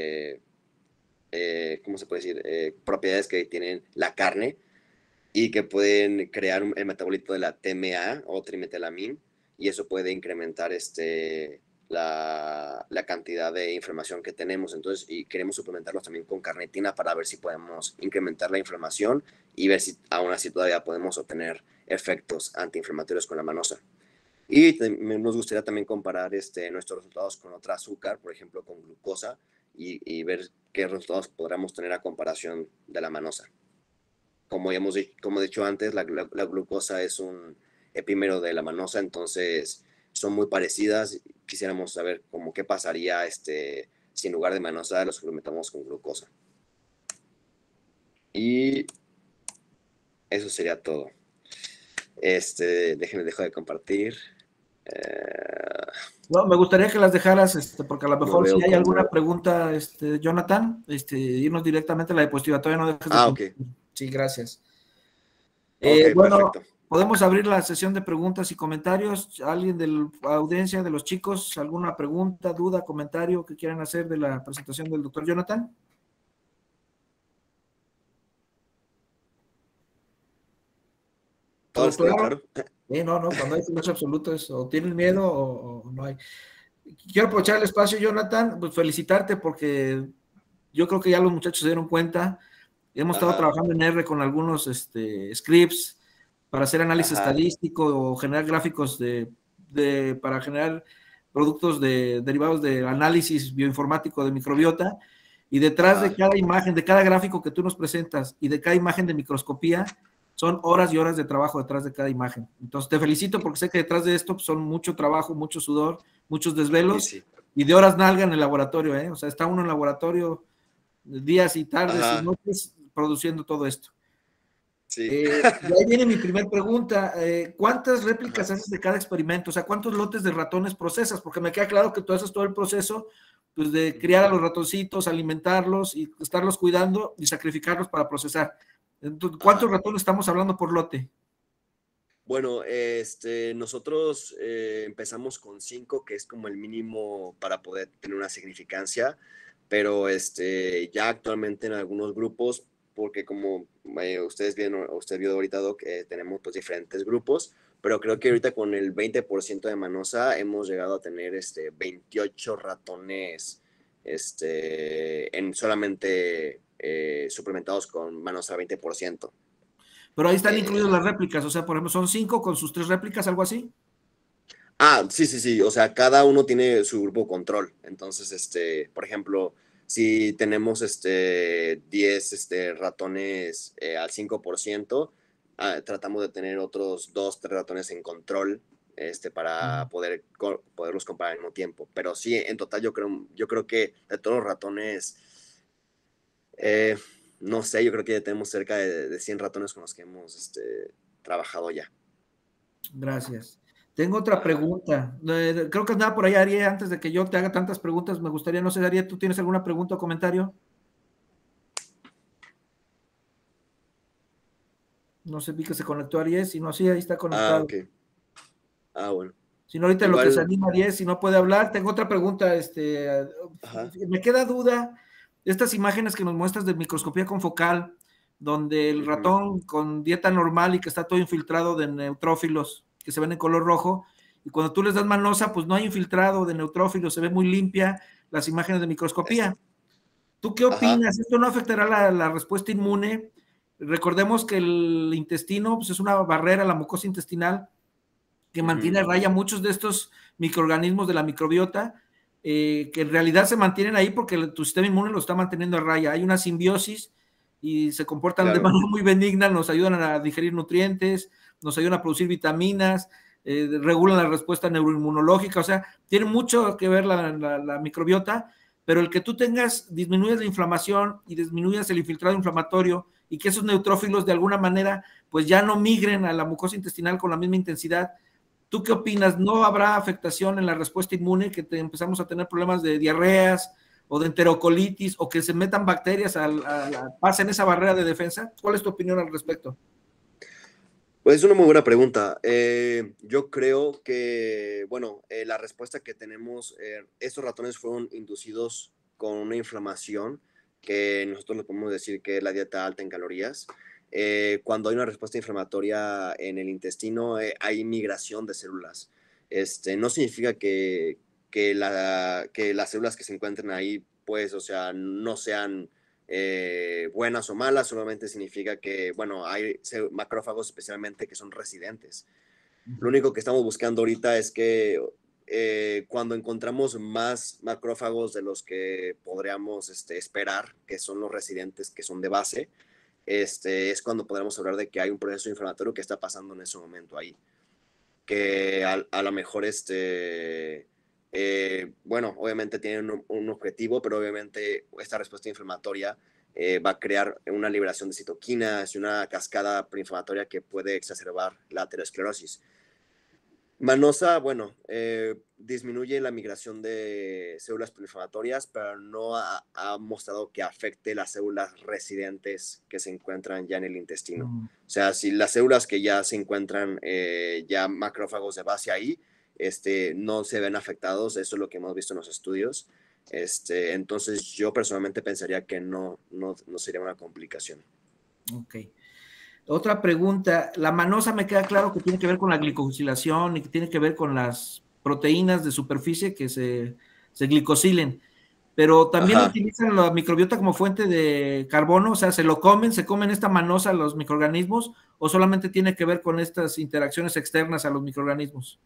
¿cómo se puede decir? Propiedades que tienen la carne y que pueden crear el metabolito de la TMA o trimetelamina, y eso puede incrementar la cantidad de inflamación que tenemos. Entonces, y queremos suplementarlos también con carnitina para ver si podemos incrementar la inflamación y ver si aún así todavía podemos obtener efectos antiinflamatorios con la manosa. Y nos gustaría también comparar nuestros resultados con otra azúcar, por ejemplo con glucosa, y ver qué resultados podremos tener a comparación de la manosa. Como he dicho antes, la glucosa es un epímero de la manosa, entonces son muy parecidas. Quisiéramos saber qué pasaría si en lugar de manosa lo suplementamos con glucosa. Y eso sería todo. Dejo de compartir. No, me gustaría que las dejaras, porque a lo mejor si hay alguna pregunta, Jonathan, irnos directamente a la diapositiva. Todavía no dejes de ok. Sí, gracias. Okay, bueno, perfecto. podemos abrir la sesión de preguntas y comentarios. ¿Alguien de la audiencia, de los chicos, alguna pregunta, duda, comentario que quieran hacer de la presentación del doctor Jonathan? Todo está claro. No, cuando hay silencio absoluto es o tienen miedo o no hay. Quiero aprovechar el espacio, Jonathan, pues felicitarte porque yo creo que ya los muchachos se dieron cuenta. Hemos estado trabajando en R con algunos scripts para hacer análisis estadístico o generar gráficos para generar productos derivados de análisis bioinformático de microbiota, y detrás de cada imagen, de cada gráfico que tú nos presentas y de cada imagen de microscopía, son horas y horas de trabajo detrás de cada imagen. Entonces te felicito porque sé que detrás de esto son mucho trabajo, mucho sudor, muchos desvelos, sí. Y de horas nalga en el laboratorio, ¿eh? O sea, está uno en el laboratorio días y tardes y noches produciendo todo esto. Sí. Y ahí viene mi primera pregunta. ¿Cuántas réplicas haces de cada experimento? O sea, ¿cuántos lotes de ratones procesas? Porque me queda claro que tú haces todo el proceso, pues, de criar a los ratoncitos, alimentarlos y estarlos cuidando y sacrificarlos para procesar. Entonces, ¿cuántos ratones estamos hablando por lote? Bueno, nosotros empezamos con 5, que es como el mínimo para poder tener una significancia, pero ya actualmente en algunos grupos, porque como usted vio ahorita, Doc, tenemos pues diferentes grupos, pero creo que ahorita con el 20% de manosa hemos llegado a tener 28 ratones solamente suplementados con manosa 20%. Pero ahí están incluidas las réplicas, o sea, por ejemplo, ¿son 5 con sus 3 réplicas, algo así? Sí, o sea, cada uno tiene su grupo control. Entonces, por ejemplo, si tenemos 10 ratones al 5%, tratamos de tener otros 2, 3 ratones en control para poderlos comparar al mismo tiempo. Pero sí, en total yo creo que de todos los ratones, no sé, yo creo que ya tenemos cerca de 100 ratones con los que hemos trabajado ya. Gracias. Tengo otra pregunta. Creo que andaba por ahí, Ariel, antes de que yo te haga tantas preguntas, me gustaría, no sé, Ariel, ¿tú tienes alguna pregunta o comentario? No sé, vi que se conectó Ariel, si no, sí, ahí está conectado. Ok. Bueno. Si no, ahorita igual, lo que se anima Ariel, si no puede hablar. Tengo otra pregunta, me queda duda, estas imágenes que nos muestras de microscopía confocal, donde el ratón con dieta normal y que está todo infiltrado de neutrófilos, que se ven en color rojo, y cuando tú les das manosa, pues no hay infiltrado de neutrófilos, se ve muy limpia, las imágenes de microscopía. ¿Tú qué opinas? ¿Esto no afectará la respuesta inmune? Recordemos que el intestino pues, es una barrera, la mucosa intestinal, que mantiene a raya muchos de estos microorganismos de la microbiota, que en realidad se mantienen ahí porque tu sistema inmune lo está manteniendo a raya. Hay una simbiosis y se comportan de manera muy benigna, nos ayudan a digerir nutrientes, nos ayudan a producir vitaminas, regulan la respuesta neuroinmunológica, o sea, tiene mucho que ver la microbiota, pero el que tú disminuyas la inflamación y disminuyas el infiltrado inflamatorio y que esos neutrófilos de alguna manera pues ya no migren a la mucosa intestinal con la misma intensidad. ¿Tú qué opinas? ¿No habrá afectación en la respuesta inmune, que empezamos a tener problemas de diarreas o de enterocolitis o que se metan bacterias pasen esa barrera de defensa? ¿Cuál es tu opinión al respecto? Pues es una muy buena pregunta. Yo creo que, bueno, la respuesta que tenemos, estos ratones fueron inducidos con una inflamación que nosotros le podemos decir que es la dieta alta en calorías. Cuando hay una respuesta inflamatoria en el intestino, hay migración de células. No significa que las células que se encuentren ahí, pues, o sea, no sean buenas o malas, solamente significa que, bueno, hay macrófagos especialmente que son residentes. Lo único que estamos buscando ahorita es que cuando encontramos más macrófagos de los que podríamos esperar, que son los residentes, que son de base, es cuando podremos hablar de que hay un proceso inflamatorio que está pasando en ese momento ahí. Que a lo mejor bueno, obviamente tienen un objetivo, pero obviamente esta respuesta inflamatoria va a crear una liberación de citoquinas y una cascada preinflamatoria que puede exacerbar la aterosclerosis. Manosa, bueno, disminuye la migración de células preinflamatorias, pero no ha mostrado que afecte las células residentes que se encuentran ya en el intestino. O sea, si las células que ya se encuentran ya macrófagos de base ahí, no se ven afectados. Eso es lo que hemos visto en los estudios. Entonces, yo personalmente pensaría que no sería una complicación. Ok. Otra pregunta, la manosa me queda claro que tiene que ver con la glicosilación y que tiene que ver con las proteínas de superficie que se glicosilen, pero también utilizan la microbiota como fuente de carbono, o sea, se comen esta manosa los microorganismos, o solamente tiene que ver con estas interacciones externas a los microorganismos.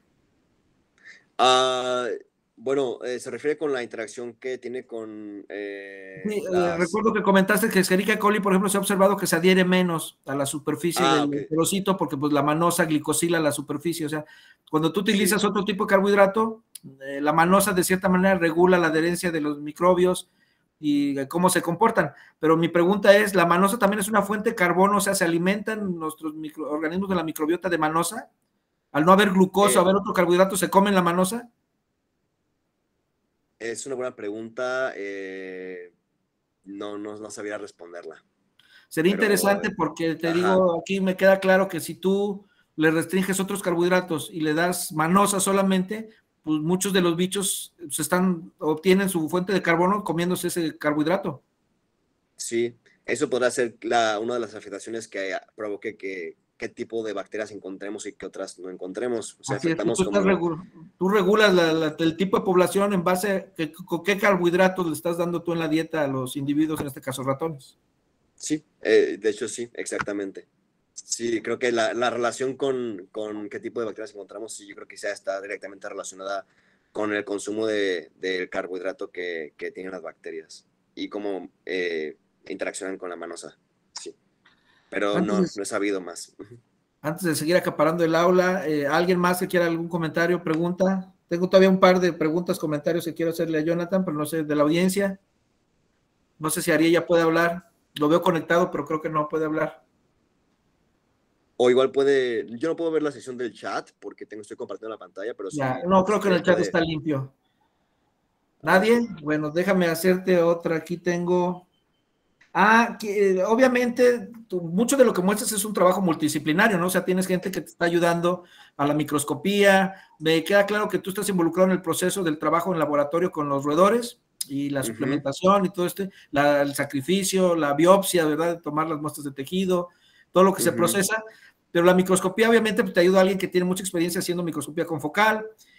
Bueno, se refiere con la interacción que tiene con recuerdo que comentaste que Escherichia coli, por ejemplo, se ha observado que se adhiere menos a la superficie del enterocito porque pues la manosa glicosila la superficie, o sea, cuando tú utilizas otro tipo de carbohidrato, la manosa de cierta manera regula la adherencia de los microbios y cómo se comportan, pero mi pregunta es, ¿la manosa también es una fuente de carbono? O sea, ¿se alimentan nuestros microorganismos de la microbiota de manosa? Al no haber glucosa, haber otro carbohidrato, ¿se comen la manosa? Es una buena pregunta. No sabría responderla. Sería interesante porque te digo, aquí me queda claro que si tú le restringes otros carbohidratos y le das manosa solamente, pues muchos de los bichos obtienen su fuente de carbono comiéndose ese carbohidrato. Sí, eso podrá ser una de las afectaciones que provoque qué tipo de bacterias encontremos y qué otras no encontremos. O sea, tú regulas el tipo de población en base a con qué carbohidratos le estás dando tú en la dieta a los individuos, en este caso ratones. Sí, de hecho sí, exactamente. Sí, creo que la relación con qué tipo de bacterias encontramos, sí, yo creo que ya está directamente relacionada con el consumo del carbohidrato que tienen las bacterias y cómo interaccionan con la manosa. Sí, pero no he sabido más. Antes de seguir acaparando el aula, ¿alguien más que quiera algún comentario, pregunta? Tengo todavía un par de preguntas, comentarios que quiero hacerle a Jonathan, pero no sé, de la audiencia. No sé si Ariel ya puede hablar. Lo veo conectado, pero creo que no puede hablar. O igual yo no puedo ver la sección del chat porque estoy compartiendo la pantalla, pero sí. No, creo que en el chat está limpio. ¿Nadie? Bueno, déjame hacerte otra. Aquí tengo... obviamente, mucho de lo que muestras es un trabajo multidisciplinario, ¿no? O sea, tienes gente que te está ayudando a la microscopía. Me queda claro que tú estás involucrado en el proceso del trabajo en laboratorio con los roedores y la suplementación y todo el sacrificio, la biopsia, ¿verdad? De tomar las muestras de tejido, todo lo que se procesa. Pero la microscopía, obviamente, pues, te ayuda a alguien que tiene mucha experiencia haciendo microscopía confocal.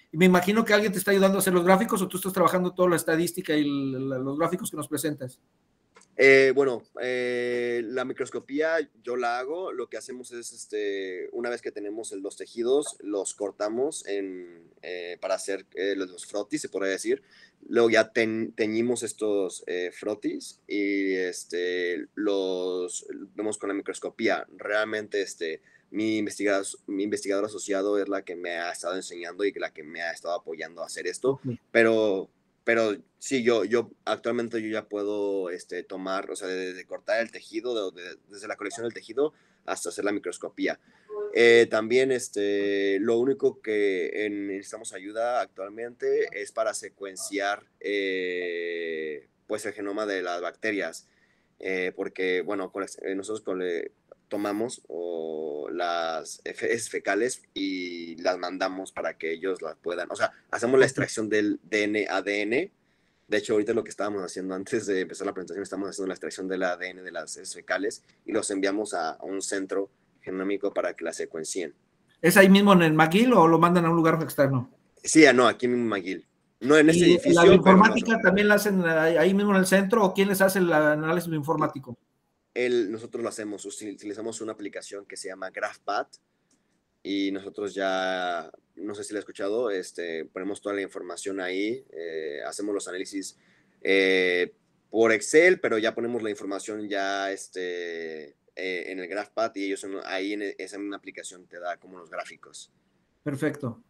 Y me imagino que alguien te está ayudando a hacer los gráficos o tú estás trabajando toda la estadística y los gráficos que nos presentas. Bueno, la microscopía yo la hago. Lo que hacemos es, una vez que tenemos los tejidos, los cortamos para hacer los frotis, se podría decir. Luego ya teñimos estos frotis y los vemos con la microscopía. Realmente mi investigador asociado es la que me ha estado enseñando y la que me ha estado apoyando a hacer esto. Okay. Pero sí, yo actualmente yo ya puedo tomar, o sea, desde cortar el tejido, desde la colección del tejido hasta hacer la microscopía. También lo único que necesitamos ayuda actualmente es para secuenciar pues el genoma de las bacterias, porque bueno, nosotros tomamos las heces fecales y las mandamos para que ellos las puedan, o sea, hacemos la extracción del ADN. De hecho, ahorita lo que estábamos haciendo antes de empezar la presentación, estamos haciendo la extracción del ADN de las heces fecales y los enviamos a un centro genómico para que la secuencien. ¿Es ahí mismo en el McGill o lo mandan a un lugar externo? Sí, no, aquí en McGill. No en este edificio. ¿La informática también la hacen ahí mismo en el centro o quién les hace el análisis informático? Nosotros lo hacemos, utilizamos una aplicación que se llama GraphPad y nosotros ya, no sé si la he escuchado, ponemos toda la información ahí, hacemos los análisis por Excel, pero ya ponemos la información ya en el GraphPad y ellos ahí en esa misma aplicación te da como los gráficos. Perfecto.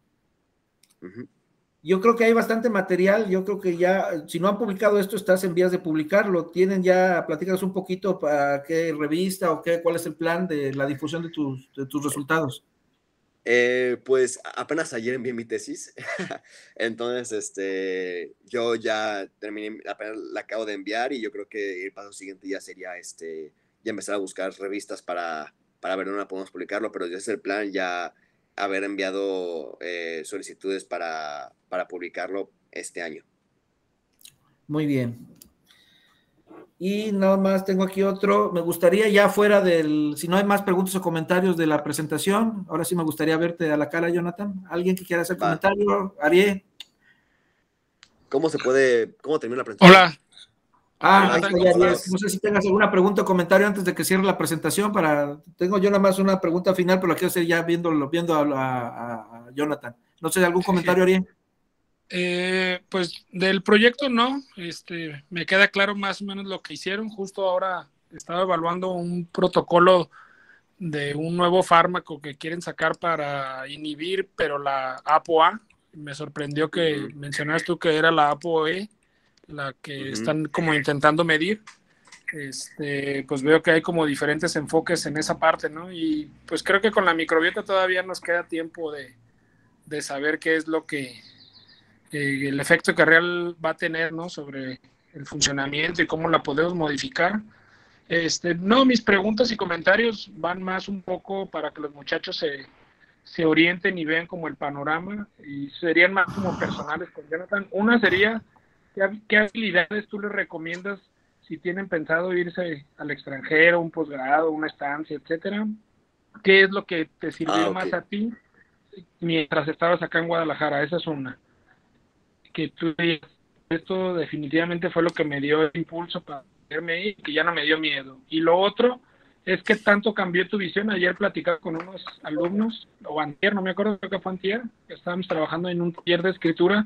Yo creo que hay bastante material, yo creo que ya, si no han publicado esto, estás en vías de publicarlo, tienen ya, platícanos un poquito para qué revista o cuál es el plan de la difusión de tus resultados. Pues apenas ayer envié mi tesis, entonces yo ya terminé, apenas la acabo de enviar y yo creo que el paso siguiente ya sería ya empezar a buscar revistas para ver dónde podemos publicarlo, pero ya es el plan ya haber enviado solicitudes para publicarlo este año. Muy bien. Y nada más tengo aquí otro, me gustaría ya fuera si no hay más preguntas o comentarios de la presentación, ahora sí me gustaría verte a la cara, Jonathan. ¿Alguien que quiera hacer comentario? Ariel. ¿Cómo termina la presentación? Hola. No sé si tengas alguna pregunta o comentario antes de que cierre la presentación. Tengo yo nada más una pregunta final, pero la quiero hacer ya viendo a Jonathan. No sé, ¿algún comentario, Ariel? Pues del proyecto no, me queda claro más o menos lo que hicieron. Justo ahora estaba evaluando un protocolo de un nuevo fármaco que quieren sacar para inhibir, pero la ApoA. Me sorprendió que mencionaste tú que era la ApoE, la que están como intentando medir. Pues veo que hay como diferentes enfoques en esa parte, ¿no? Y pues creo que con la microbiota todavía nos queda tiempo de saber qué es lo que el efecto que real va a tener, ¿no? Sobre el funcionamiento y cómo la podemos modificar. No, mis preguntas y comentarios van más un poco para que los muchachos se orienten y vean como el panorama, y serían más como personales con Jonathan. Una sería, ¿qué habilidades tú les recomiendas si tienen pensado irse al extranjero, un posgrado, una estancia, etcétera? ¿Qué es lo que te sirvió más a ti mientras estabas acá en Guadalajara? Esa es una. Que tú digas, esto definitivamente fue lo que me dio el impulso para irme ahí, que ya no me dio miedo. Y lo otro es que tanto cambió tu visión. Ayer platicaba con unos alumnos, o antier, no me acuerdo, creo que fue antier, que estábamos trabajando en un taller de escritura,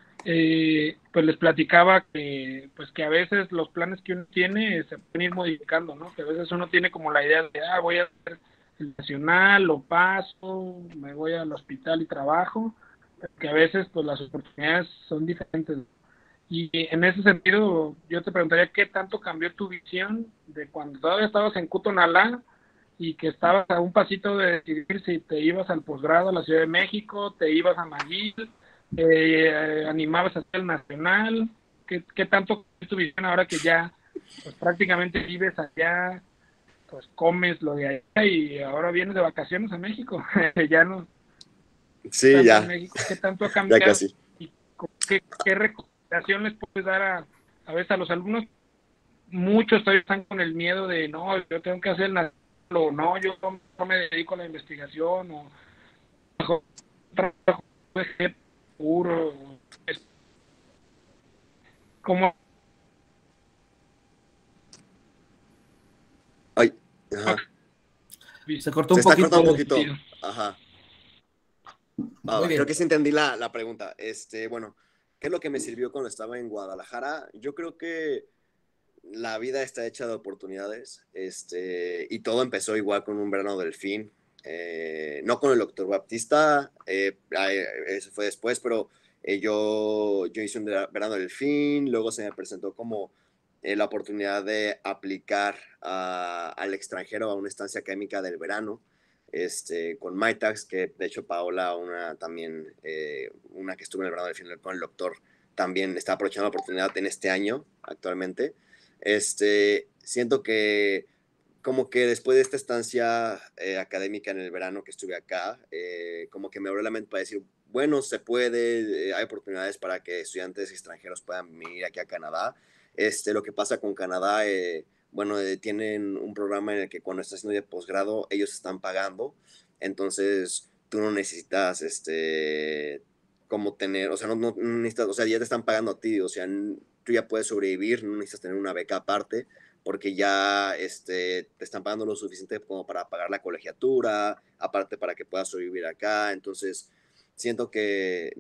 pues les platicaba que a veces los planes que uno tiene se pueden ir modificando, ¿no? Que a veces uno tiene como la idea de, voy a hacer el nacional, lo paso, me voy al hospital y trabajo, que a veces pues las oportunidades son diferentes. Y en ese sentido, yo te preguntaría qué tanto cambió tu visión de cuando todavía estabas en Cutonalá y que estabas a un pasito de decidir si te ibas al posgrado a la Ciudad de México, te ibas a McGill, animabas a hacer el nacional. ¿Qué tanto cambió tu visión ahora que ya pues prácticamente vives allá, pues comes lo de allá y ahora vienes de vacaciones a México? Ya no. Sí, ya. México, ¿qué tanto ha cambiado? Ya casi. ¿Y qué recomendación les puedes dar a veces a los alumnos? Muchos todavía están con el miedo de, no, yo tengo que hacer nada, o no, yo no me dedico a la investigación, o puro, como Ay, ajá. Se cortó Se un está poquito. cortando un poquito. Ajá. Muy Creo bien. que sí entendí la pregunta. Bueno, ¿qué es lo que me sirvió cuando estaba en Guadalajara? Yo creo que la vida está hecha de oportunidades, y todo empezó igual con un verano delfín, no con el doctor Baptista, eso fue después, pero yo hice un verano delfín, luego se me presentó como la oportunidad de aplicar al extranjero a una estancia académica del verano, con MyTax, que de hecho Paola, una también, una que estuvo en el verano delfín con el doctor, también está aprovechando la oportunidad en este año actualmente. Siento que como que después de esta estancia académica en el verano que estuve acá, como que me abrió la mente para decir, bueno, se puede, hay oportunidades para que estudiantes extranjeros puedan venir aquí a Canadá. Lo que pasa con Canadá, bueno, tienen un programa en el que cuando estás haciendo de posgrado, ellos están pagando, entonces tú no necesitas, como tener, o sea, no necesitas, o sea, ya te están pagando a ti, o sea, tú ya puedes sobrevivir, no necesitas tener una beca aparte, porque ya te están pagando lo suficiente como para pagar la colegiatura, aparte para que puedas sobrevivir acá. Entonces, siento que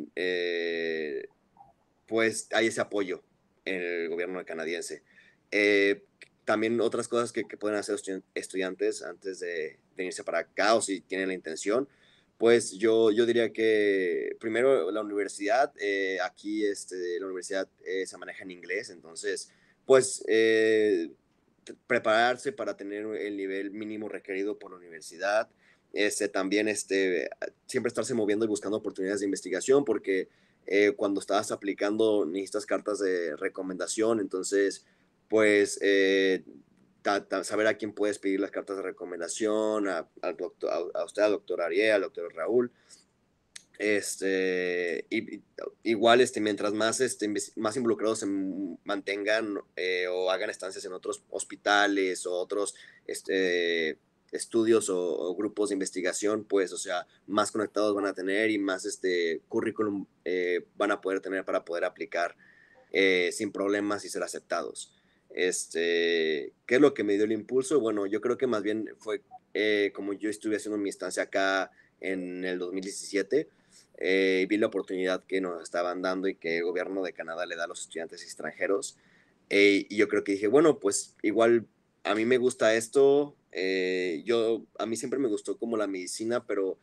pues hay ese apoyo en el gobierno canadiense. También otras cosas que pueden hacer estudiantes antes de venirse para acá o si tienen la intención, pues yo diría que primero la universidad, aquí la universidad se maneja en inglés, entonces pues prepararse para tener el nivel mínimo requerido por la universidad, también siempre estarse moviendo y buscando oportunidades de investigación porque cuando estabas aplicando necesitas cartas de recomendación, entonces pues saber a quién puedes pedir las cartas de recomendación, a usted, al doctor Ariel, al doctor Raúl. Igual, mientras más, más involucrados se mantengan o hagan estancias en otros hospitales o otros estudios o grupos de investigación, pues, o sea, más conectados van a tener y más currículum van a poder tener para poder aplicar sin problemas y ser aceptados. ¿Qué es lo que me dio el impulso? Bueno, yo creo que más bien fue como yo estuve haciendo mi estancia acá en el 2017, vi la oportunidad que nos estaban dando y que el gobierno de Canadá le da a los estudiantes extranjeros. Y yo creo que dije, bueno, pues igual a mí me gusta esto. A mí siempre me gustó como la medicina, pero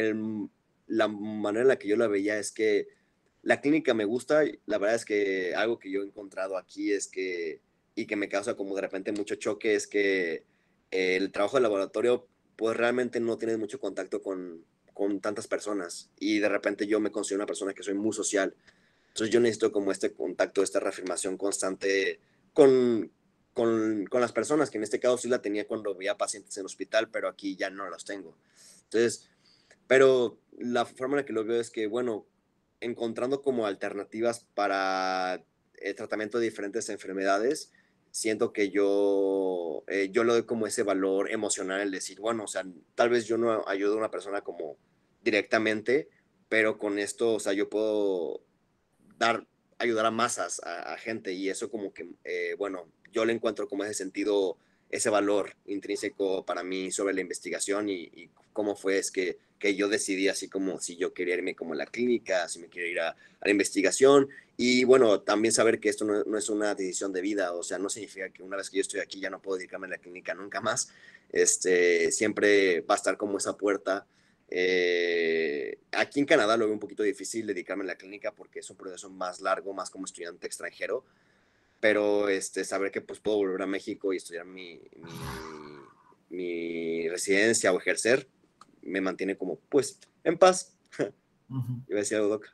la manera en la que yo la veía es que la clínica me gusta. La verdad es que algo que yo he encontrado aquí es que, y que me causa como de repente mucho choque, es que el trabajo de laboratorio, pues realmente no tienes mucho contacto con tantas personas y de repente yo me considero una persona que soy muy social. Entonces yo necesito como este contacto, esta reafirmación constante con, con las personas, que en este caso sí la tenía cuando veía pacientes en el hospital, pero aquí ya no los tengo. Entonces, pero la forma en la que lo veo es que, bueno, encontrando como alternativas para el tratamiento de diferentes enfermedades, siento que yo le doy como ese valor emocional, el decir, bueno, o sea, tal vez yo no ayudo a una persona como directamente, pero con esto, o sea, yo puedo dar, ayudar a masas, a gente, y eso como que, bueno, yo le encuentro como ese sentido, ese valor intrínseco para mí sobre la investigación y cómo fue es que yo decidí así como si yo quería irme como a la clínica, si me quería ir a la investigación, y bueno, también saber que esto no es una decisión de vida, o sea, no significa que una vez que yo estoy aquí ya no puedo dedicarme a la clínica nunca más, siempre va a estar como esa puerta. Aquí en Canadá lo veo un poquito difícil dedicarme a la clínica porque es un proceso más largo, más como estudiante extranjero, pero saber que pues puedo volver a México y estudiar mi residencia o ejercer me mantiene como pues en paz. Iba a decir algo, Doc.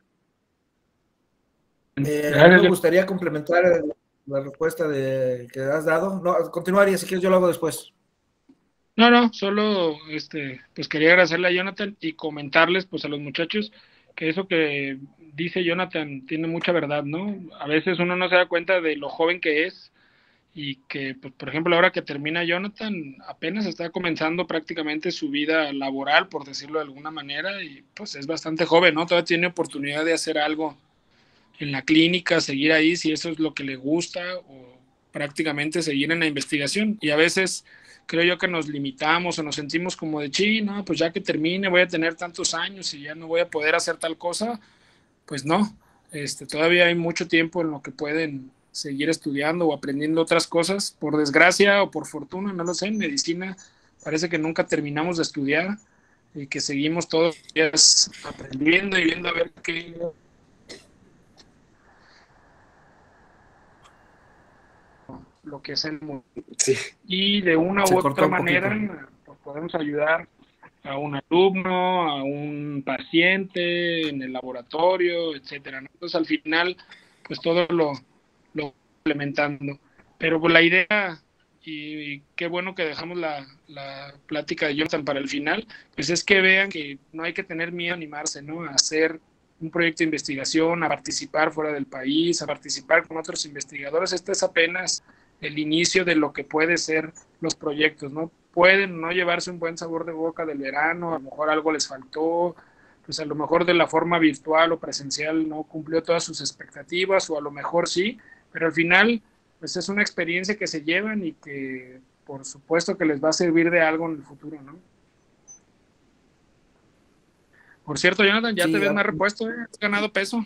A mí me Gracias. gustaría complementar la respuesta que has dado. No, continuaría, si quieres yo lo hago después. No, solo pues quería agradecerle a Jonathan y comentarles pues a los muchachos que eso que dice Jonathan tiene mucha verdad, ¿no? A veces uno no se da cuenta de lo joven que es y que, pues, por ejemplo, ahora que termina Jonathan, apenas está comenzando prácticamente su vida laboral, por decirlo de alguna manera, y pues es bastante joven, ¿no? Todavía tiene oportunidad de hacer algo en la clínica, seguir ahí si eso es lo que le gusta, o prácticamente seguir en la investigación. Y a veces creo yo que nos limitamos o nos sentimos como de, sí, no, pues ya que termine voy a tener tantos años y ya no voy a poder hacer tal cosa. Pues no, todavía hay mucho tiempo en lo que pueden seguir estudiando o aprendiendo otras cosas. Por desgracia o por fortuna, no lo sé, en medicina parece que nunca terminamos de estudiar y que seguimos todos los días aprendiendo y viendo a ver qué lo que es el mundo. Sí, Y de una Se u cortó otra un poquito. manera pues, podemos ayudar a un alumno, a un paciente en el laboratorio, etcétera, ¿no? Entonces al final, pues todo lo implementando. Pero pues, la idea, y qué bueno que dejamos la plática de Jonathan para el final, pues es que vean que no hay que tener miedo a animarse, ¿no? A hacer un proyecto de investigación, a participar fuera del país, a participar con otros investigadores. Este es apenas el inicio de lo que puede ser los proyectos, ¿no? Pueden no llevarse un buen sabor de boca del verano, a lo mejor algo les faltó, pues a lo mejor de la forma virtual o presencial no cumplió todas sus expectativas, o a lo mejor sí, pero al final, pues es una experiencia que se llevan y que por supuesto que les va a servir de algo en el futuro, ¿no? Por cierto, Jonathan, ya te Sí, ves más repuesto, ¿eh? Has ganado peso.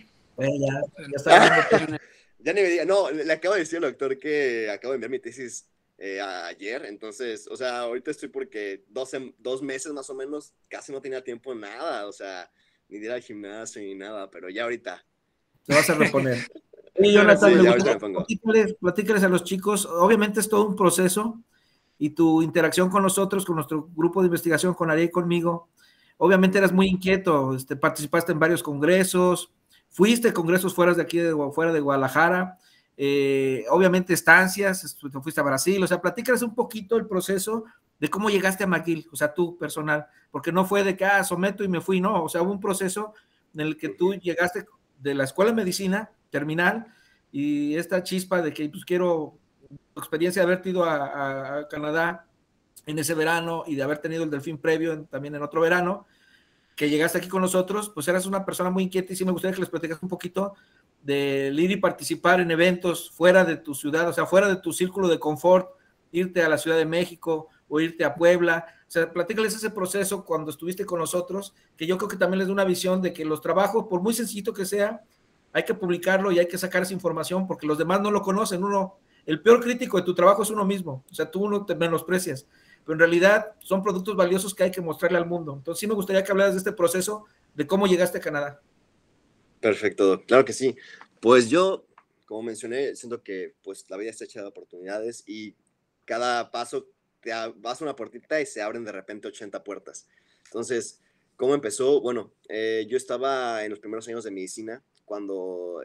ya está ganando peso. ya ni me diga, no, le acabo de decir al doctor que acabo de enviar mi tesis ayer, entonces, o sea, ahorita estoy porque 2 meses más o menos, casi no tenía tiempo nada, o sea, ni de ir al gimnasio ni nada, pero ya ahorita. Te vas a reponer. Y Jonathan, Sí, me ya ahorita gustaría me pongo. platícales a los chicos, obviamente es todo un proceso y tu interacción con nosotros, con nuestro grupo de investigación, con Ariel y conmigo, obviamente eras muy inquieto, participaste en varios congresos, fuiste a congresos fuera de aquí, fuera de Guadalajara, obviamente estancias, te fuiste a Brasil, o sea, platícales un poquito el proceso de cómo llegaste a McGill, o sea, tú personal, porque no fue de que, someto y me fui, no, o sea, hubo un proceso en el que tú llegaste de la escuela de medicina terminal y esta chispa de que pues quiero tu experiencia de haberte ido a Canadá en ese verano y de haber tenido el Delfín previo también en otro verano, que llegaste aquí con nosotros, pues eras una persona muy inquieta y sí me gustaría que les platicas un poquito de ir y participar en eventos fuera de tu ciudad, o sea, fuera de tu círculo de confort, irte a la Ciudad de México o irte a Puebla, o sea, platícales ese proceso cuando estuviste con nosotros, que yo creo que también les da una visión de que los trabajos, por muy sencillito que sea, hay que publicarlo y hay que sacar esa información porque los demás no lo conocen. El peor crítico de tu trabajo es uno mismo, o sea, tú no te menosprecias, pero en realidad son productos valiosos que hay que mostrarle al mundo. Entonces sí me gustaría que hablaras de este proceso, de cómo llegaste a Canadá. Perfecto, claro que sí. Pues yo, como mencioné, siento que pues la vida está hecha de oportunidades y cada paso vas a una puertita y se abren de repente 80 puertas. Entonces, ¿cómo empezó? Bueno, yo estaba en los primeros años de medicina cuando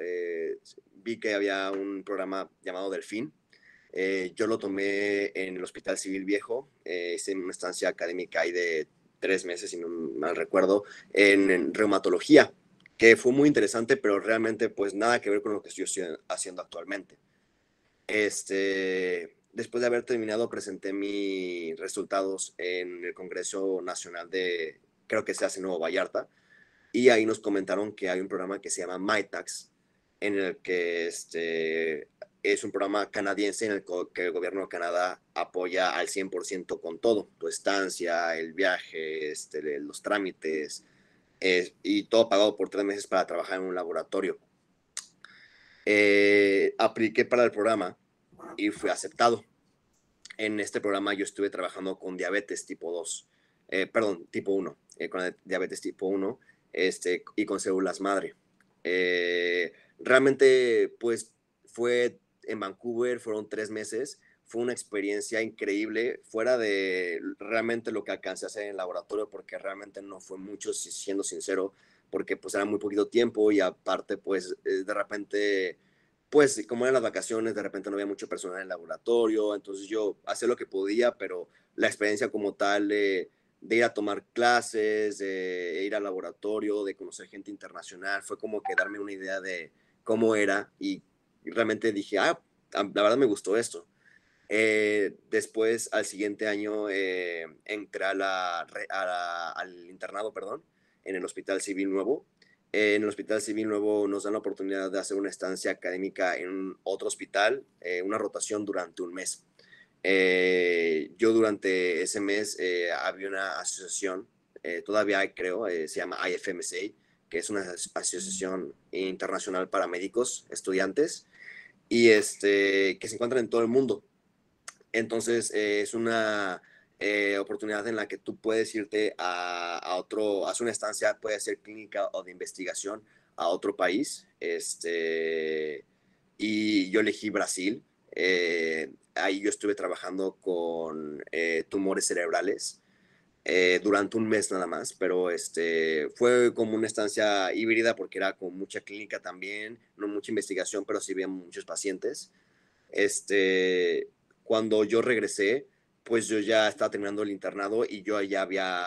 vi que había un programa llamado Delfín. Yo lo tomé en el Hospital Civil Viejo, hice una estancia académica ahí de 3 meses, si no mal recuerdo, en reumatología, que fue muy interesante, pero realmente pues nada que ver con lo que estoy haciendo actualmente. Después de haber terminado, presenté mis resultados en el Congreso Nacional de, creo que se hace en Nuevo Vallarta, y ahí nos comentaron que hay un programa que se llama MyTax, en el que es un programa canadiense en el que el gobierno de Canadá apoya al 100% con todo, tu estancia, el viaje, los trámites, y todo pagado por 3 meses para trabajar en un laboratorio. Apliqué para el programa y fui aceptado. En este programa yo estuve trabajando con diabetes tipo 2, tipo 1, con diabetes tipo 1 y con células madre. Realmente, pues, fue en Vancouver, fueron 3 meses, fue una experiencia increíble, fuera de realmente lo que alcancé a hacer en el laboratorio, porque realmente no fue mucho, siendo sincero, porque pues era muy poquito tiempo y aparte, pues, de repente pues como eran las vacaciones, de repente no había mucho personal en el laboratorio, entonces yo hacía lo que podía, pero la experiencia como tal de ir a tomar clases, de ir al laboratorio, de conocer gente internacional, fue como que darme una idea de cómo era y realmente dije, la verdad me gustó esto. Después, al siguiente año, entré al internado, perdón, en el Hospital Civil Nuevo. En el Hospital Civil Nuevo nos dan la oportunidad de hacer una estancia académica en otro hospital, una rotación durante un mes. Yo durante ese mes había una asociación, todavía hay, creo, se llama IFMSA, que es una asociación internacional para médicos, estudiantes, y que se encuentran en todo el mundo. Entonces, es una oportunidad en la que tú puedes irte a hacer una estancia, puede ser clínica o de investigación a otro país. Y yo elegí Brasil. Ahí yo estuve trabajando con tumores cerebrales durante un mes nada más, pero fue como una estancia híbrida porque era con mucha clínica también, no mucha investigación, pero sí había muchos pacientes. Este, Cuando yo regresé, pues yo ya estaba terminando el internado y yo ya había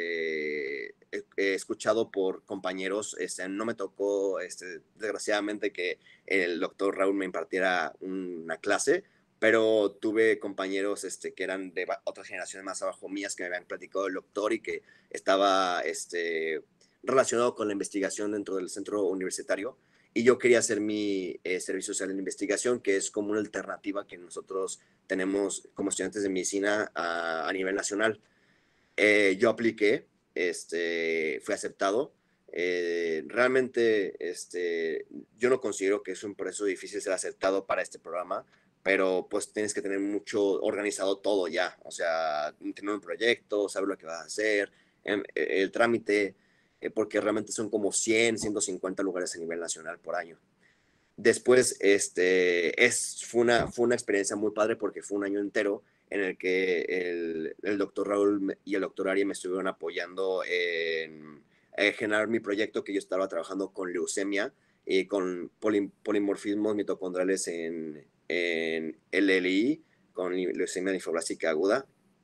escuchado por compañeros, no me tocó, desgraciadamente, que el doctor Raúl me impartiera una clase, pero tuve compañeros que eran de otras generaciones más abajo mías que me habían platicado del doctor y que estaba relacionado con la investigación dentro del centro universitario. Y yo quería hacer mi servicio social en investigación, que es como una alternativa que nosotros tenemos como estudiantes de medicina a nivel nacional. Yo apliqué, fui aceptado. Realmente, yo no considero que es un proceso difícil ser aceptado para este programa, pero pues tienes que tener mucho organizado todo ya, o sea, tener un proyecto, saber lo que vas a hacer, el trámite, porque realmente son como 150 lugares a nivel nacional por año. Después, fue una experiencia muy padre porque fue un año entero en el que el doctor Raúl y el doctor Ari me estuvieron apoyando en generar mi proyecto, que yo estaba trabajando con leucemia y con polimorfismos mitocondriales en LLI, con leucemia linfoblástica aguda.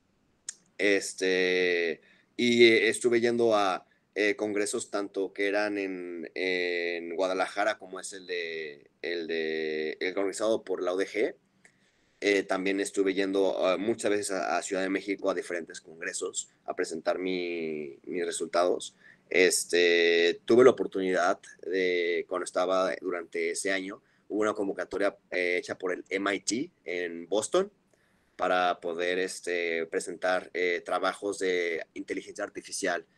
Estuve yendo a congresos tanto que eran en Guadalajara, como es el organizado por la ODG. También estuve yendo muchas veces a Ciudad de México a diferentes congresos a presentar mis resultados. Tuve la oportunidad cuando estaba durante ese año, hubo una convocatoria hecha por el MIT en Boston para poder presentar trabajos de inteligencia artificial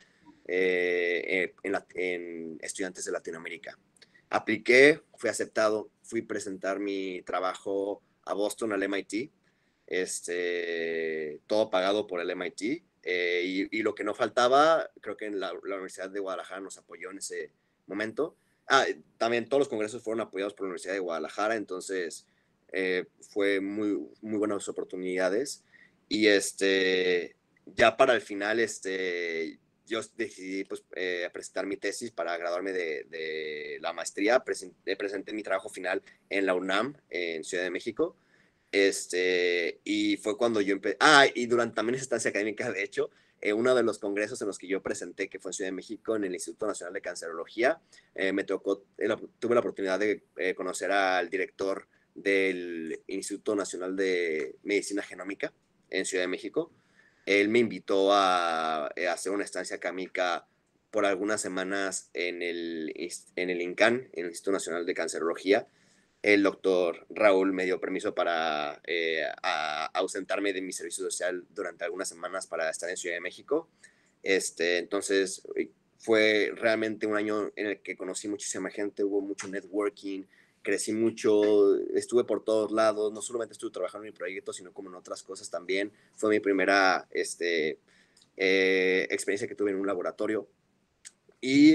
en estudiantes de Latinoamérica. Apliqué, fui aceptado, fui a presentar mi trabajo a Boston, al MIT, todo pagado por el MIT. Y lo que no faltaba, creo que en la Universidad de Guadalajara nos apoyó en ese momento. También todos los congresos fueron apoyados por la Universidad de Guadalajara, entonces fue muy, muy buenas oportunidades. Y ya para el final, yo decidí pues, presentar mi tesis para graduarme de la maestría. Presenté mi trabajo final en la UNAM, en Ciudad de México. Y fue cuando yo empecé. Y durante también esa estancia académica, de hecho, uno de los congresos en los que yo presenté, que fue en Ciudad de México, en el Instituto Nacional de Cancerología, tuve la oportunidad de conocer al director del Instituto Nacional de Medicina Genómica en Ciudad de México. Él me invitó a hacer una estancia académica por algunas semanas en el INCAN, en el Instituto Nacional de Cancerología. El doctor Raúl me dio permiso para ausentarme de mi servicio social durante algunas semanas para estar en Ciudad de México. Entonces, fue realmente un año en el que conocí muchísima gente, hubo mucho networking, crecí mucho, estuve por todos lados, no solamente estuve trabajando en mi proyecto, sino como en otras cosas también. Fue mi primera experiencia que tuve en un laboratorio. Y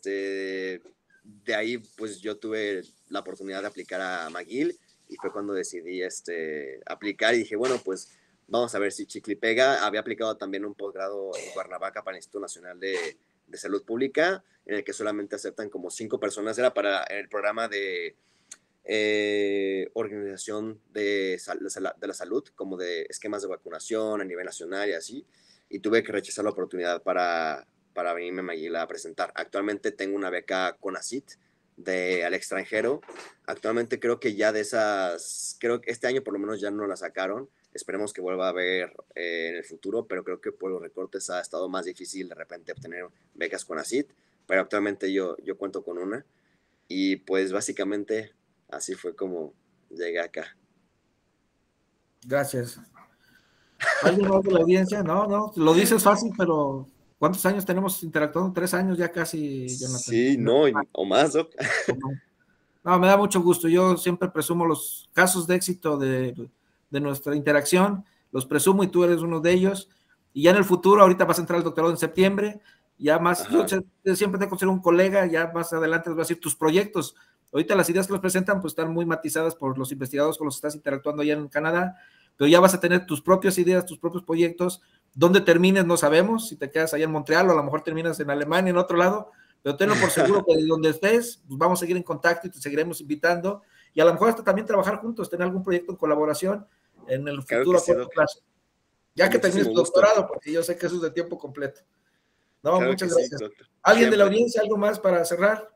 de ahí, pues yo tuve la oportunidad de aplicar a McGill y fue cuando decidí aplicar y dije, bueno, pues vamos a ver si chicle pega. Había aplicado también un posgrado en Cuernavaca para el Instituto Nacional de Salud Pública, en el que solamente aceptan como 5 personas. Era para el programa de organización de la salud, como de esquemas de vacunación a nivel nacional y así. Y tuve que rechazar la oportunidad para venirme a McGill a presentar. Actualmente tengo una beca CONACYT al extranjero. Actualmente creo que ya de esas, creo que este año por lo menos ya no la sacaron. Esperemos que vuelva a haber en el futuro, pero creo que por los recortes ha estado más difícil de repente obtener becas con ACID, pero actualmente yo cuento con una. Y pues básicamente así fue como llegué acá. Gracias. ¿Alguien más de la audiencia? No, no, lo dices fácil, pero ¿cuántos años tenemos interactuando? 3 años ya casi, Jonathan. Sí, no, o más, Doc. No, me da mucho gusto. Yo siempre presumo los casos de éxito de nuestra interacción, los presumo y tú eres uno de ellos. Y ya en el futuro, ahorita vas a entrar al doctorado en septiembre, ya más, yo siempre te considero un colega, ya más adelante les voy a decir tus proyectos. Ahorita las ideas que nos presentan pues están muy matizadas por los investigadores con los que estás interactuando allá en Canadá, pero ya vas a tener tus propias ideas, tus propios proyectos. Dónde termines no sabemos, si te quedas allá en Montreal o a lo mejor terminas en Alemania, en otro lado, pero tenlo por seguro que donde estés, pues vamos a seguir en contacto y te seguiremos invitando, y a lo mejor hasta también trabajar juntos, tener algún proyecto en colaboración en el futuro a corto plazo. Ya que termines tu doctorado, porque yo sé que eso es de tiempo completo. No, claro, muchas gracias. Sí, ¿alguien de la audiencia, algo más para cerrar?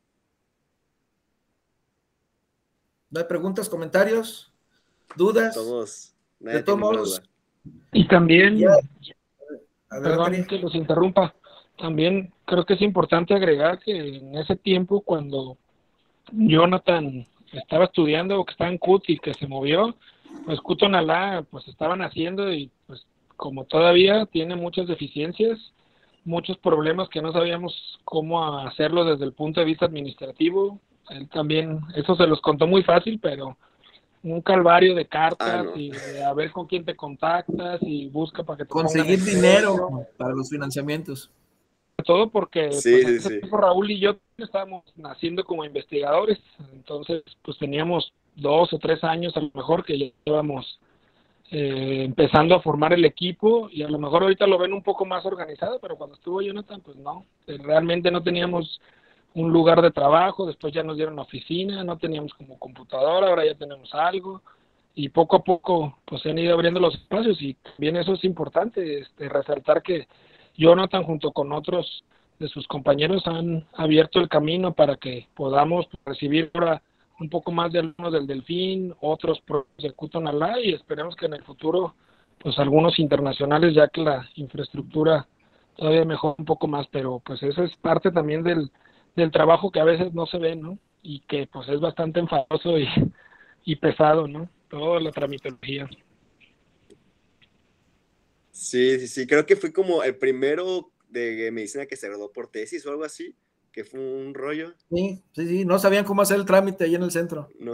¿No hay preguntas, comentarios, dudas? Todos. De todos modos. Y también, perdón que los interrumpa, también creo que es importante agregar que en ese tiempo cuando Jonathan estaba estudiando o que estaba en CUT y que se movió, pues CUT Tonalá pues estaban haciendo y pues como todavía tiene muchas deficiencias, muchos problemas que no sabíamos cómo hacerlo desde el punto de vista administrativo. Él también, eso se los contó muy fácil, pero un calvario de cartas y de a ver con quién te contactas y busca para que te conseguir dinero para los financiamientos. Todo porque pues, Raúl y yo estábamos naciendo como investigadores, entonces pues teníamos 2 o 3 años a lo mejor que ya íbamos empezando a formar el equipo, y a lo mejor ahorita lo ven un poco más organizado, pero cuando estuvo Jonathan pues no, realmente no teníamos un lugar de trabajo, después ya nos dieron la oficina, no teníamos como computadora, ahora ya tenemos algo, y poco a poco pues se han ido abriendo los espacios, y también eso es importante, resaltar que Jonathan junto con otros de sus compañeros han abierto el camino para que podamos recibir ahora un poco más de alumnos del Delfín, otros de CUT Tonalá, y esperemos que en el futuro pues algunos internacionales, ya que la infraestructura todavía mejora un poco más, pero pues eso es parte también del trabajo que a veces no se ve, ¿no? Y que pues es bastante enfadoso y pesado, ¿no? Toda la tramitología. Sí, creo que fui como el primero de medicina que se graduó por tesis o algo así, que fue un rollo. Sí, no sabían cómo hacer el trámite ahí en el centro. No.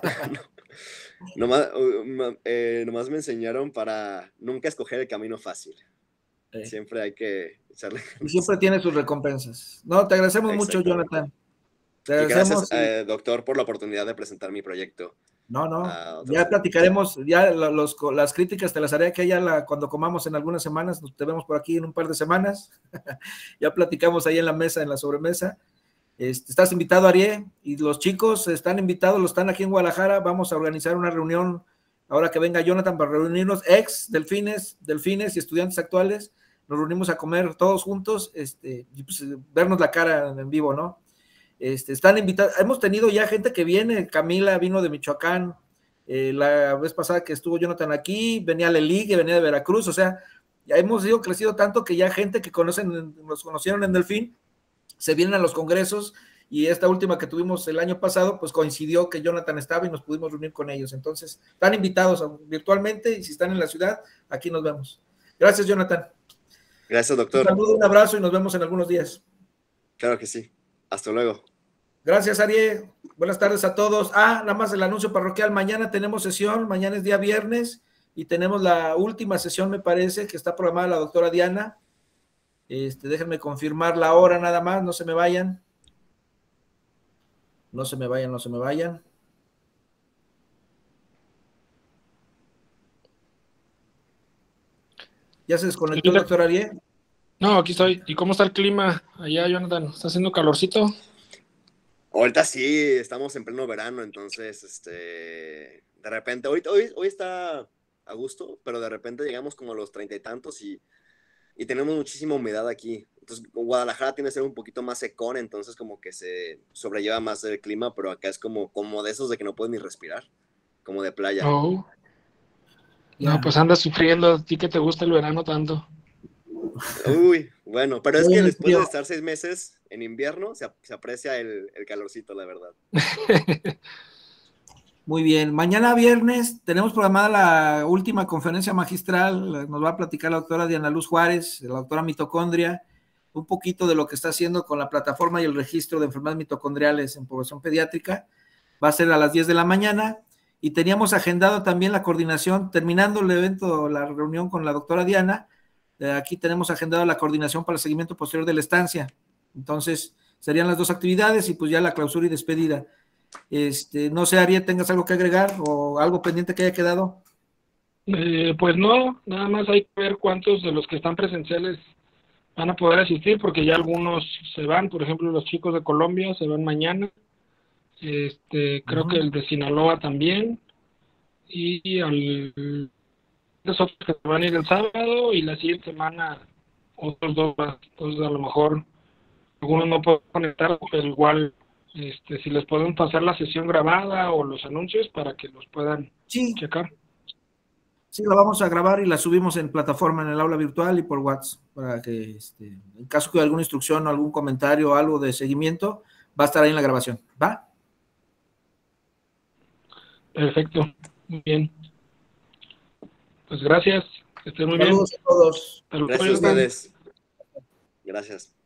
Nomás me enseñaron para nunca escoger el camino fácil. Siempre hay que echarle. Y siempre tiene sus recompensas. No, te agradecemos mucho, Jonathan. Te agradecemos, doctor, por la oportunidad de presentar mi proyecto. No, ya platicaremos, ya las críticas te las haré que ya cuando comamos en algunas semanas, te vemos por aquí en un par de semanas, ya platicamos ahí en la mesa, en la sobremesa. Estás invitado, Arié, y los chicos están invitados, los están aquí en Guadalajara, vamos a organizar una reunión, ahora que venga Jonathan, para reunirnos, ex delfines y estudiantes actuales, nos reunimos a comer todos juntos, y pues, vernos la cara en vivo, ¿no? Están invitados, hemos tenido ya gente que viene, Camila vino de Michoacán, la vez pasada que estuvo Jonathan aquí, venía Leli, que venía de Veracruz, o sea, ya hemos crecido tanto que ya gente que nos conocieron en Delfín, se vienen a los congresos, y esta última que tuvimos el año pasado, pues coincidió que Jonathan estaba y nos pudimos reunir con ellos, entonces están invitados virtualmente, y si están en la ciudad, aquí nos vemos. Gracias, Jonathan. Gracias, doctor. Un saludo, un abrazo y nos vemos en algunos días. Claro que sí. Hasta luego. Gracias, Ariel. Buenas tardes a todos. Nada más el anuncio parroquial. Mañana tenemos sesión, mañana es día viernes, y tenemos la última sesión, me parece, que está programada la doctora Diana. Déjenme confirmar la hora nada más, no se me vayan. No se me vayan. ¿Ya se desconectó el doctor Ariel? No, aquí estoy. ¿Y cómo está el clima allá, Jonathan? ¿Está haciendo calorcito? Ahorita sí, estamos en pleno verano, entonces, de repente, hoy está a gusto, pero de repente llegamos como a los 30 y tantos y tenemos muchísima humedad aquí. entonces Guadalajara tiene que ser un poquito más secón, entonces como que se sobrelleva más el clima, pero acá es como de esos de que no puedes ni respirar, como de playa. Oh. Ya. No, pues andas sufriendo, a ti que te gusta el verano tanto. Uy, bueno, pero es Muy que después frío. de estar 6 meses en invierno, se aprecia el calorcito, la verdad. Muy bien. Mañana viernes tenemos programada la última conferencia magistral. Nos va a platicar la doctora Diana Luz Juárez, la doctora mitocondria, un poquito de lo que está haciendo con la plataforma y el registro de enfermedades mitocondriales en población pediátrica. Va a ser a las 10 de la mañana. Y teníamos agendado también la coordinación, terminando el evento, la reunión con la doctora Diana. Aquí tenemos agendado la coordinación para el seguimiento posterior de la estancia. Entonces, serían las dos actividades y pues ya la clausura y despedida. No sé, Ariel, ¿tengas algo que agregar o algo pendiente que haya quedado? Pues no, nada más hay que ver cuántos de los que están presenciales van a poder asistir, porque ya algunos se van, por ejemplo, los chicos de Colombia se van mañana, creo que el de Sinaloa también, y los otros que van a ir el sábado, y la siguiente semana otros dos más. Entonces a lo mejor algunos no pueden conectar, pero igual si les pueden pasar la sesión grabada o los anuncios para que los puedan checar. Sí, la vamos a grabar y la subimos en plataforma, en el aula virtual y por WhatsApp, para que en caso que haya alguna instrucción o algún comentario o algo de seguimiento, va a estar ahí en la grabación, ¿va? Perfecto, muy bien. Pues gracias, que estén muy bien. Saludos a todos. Gracias a ustedes. Gracias.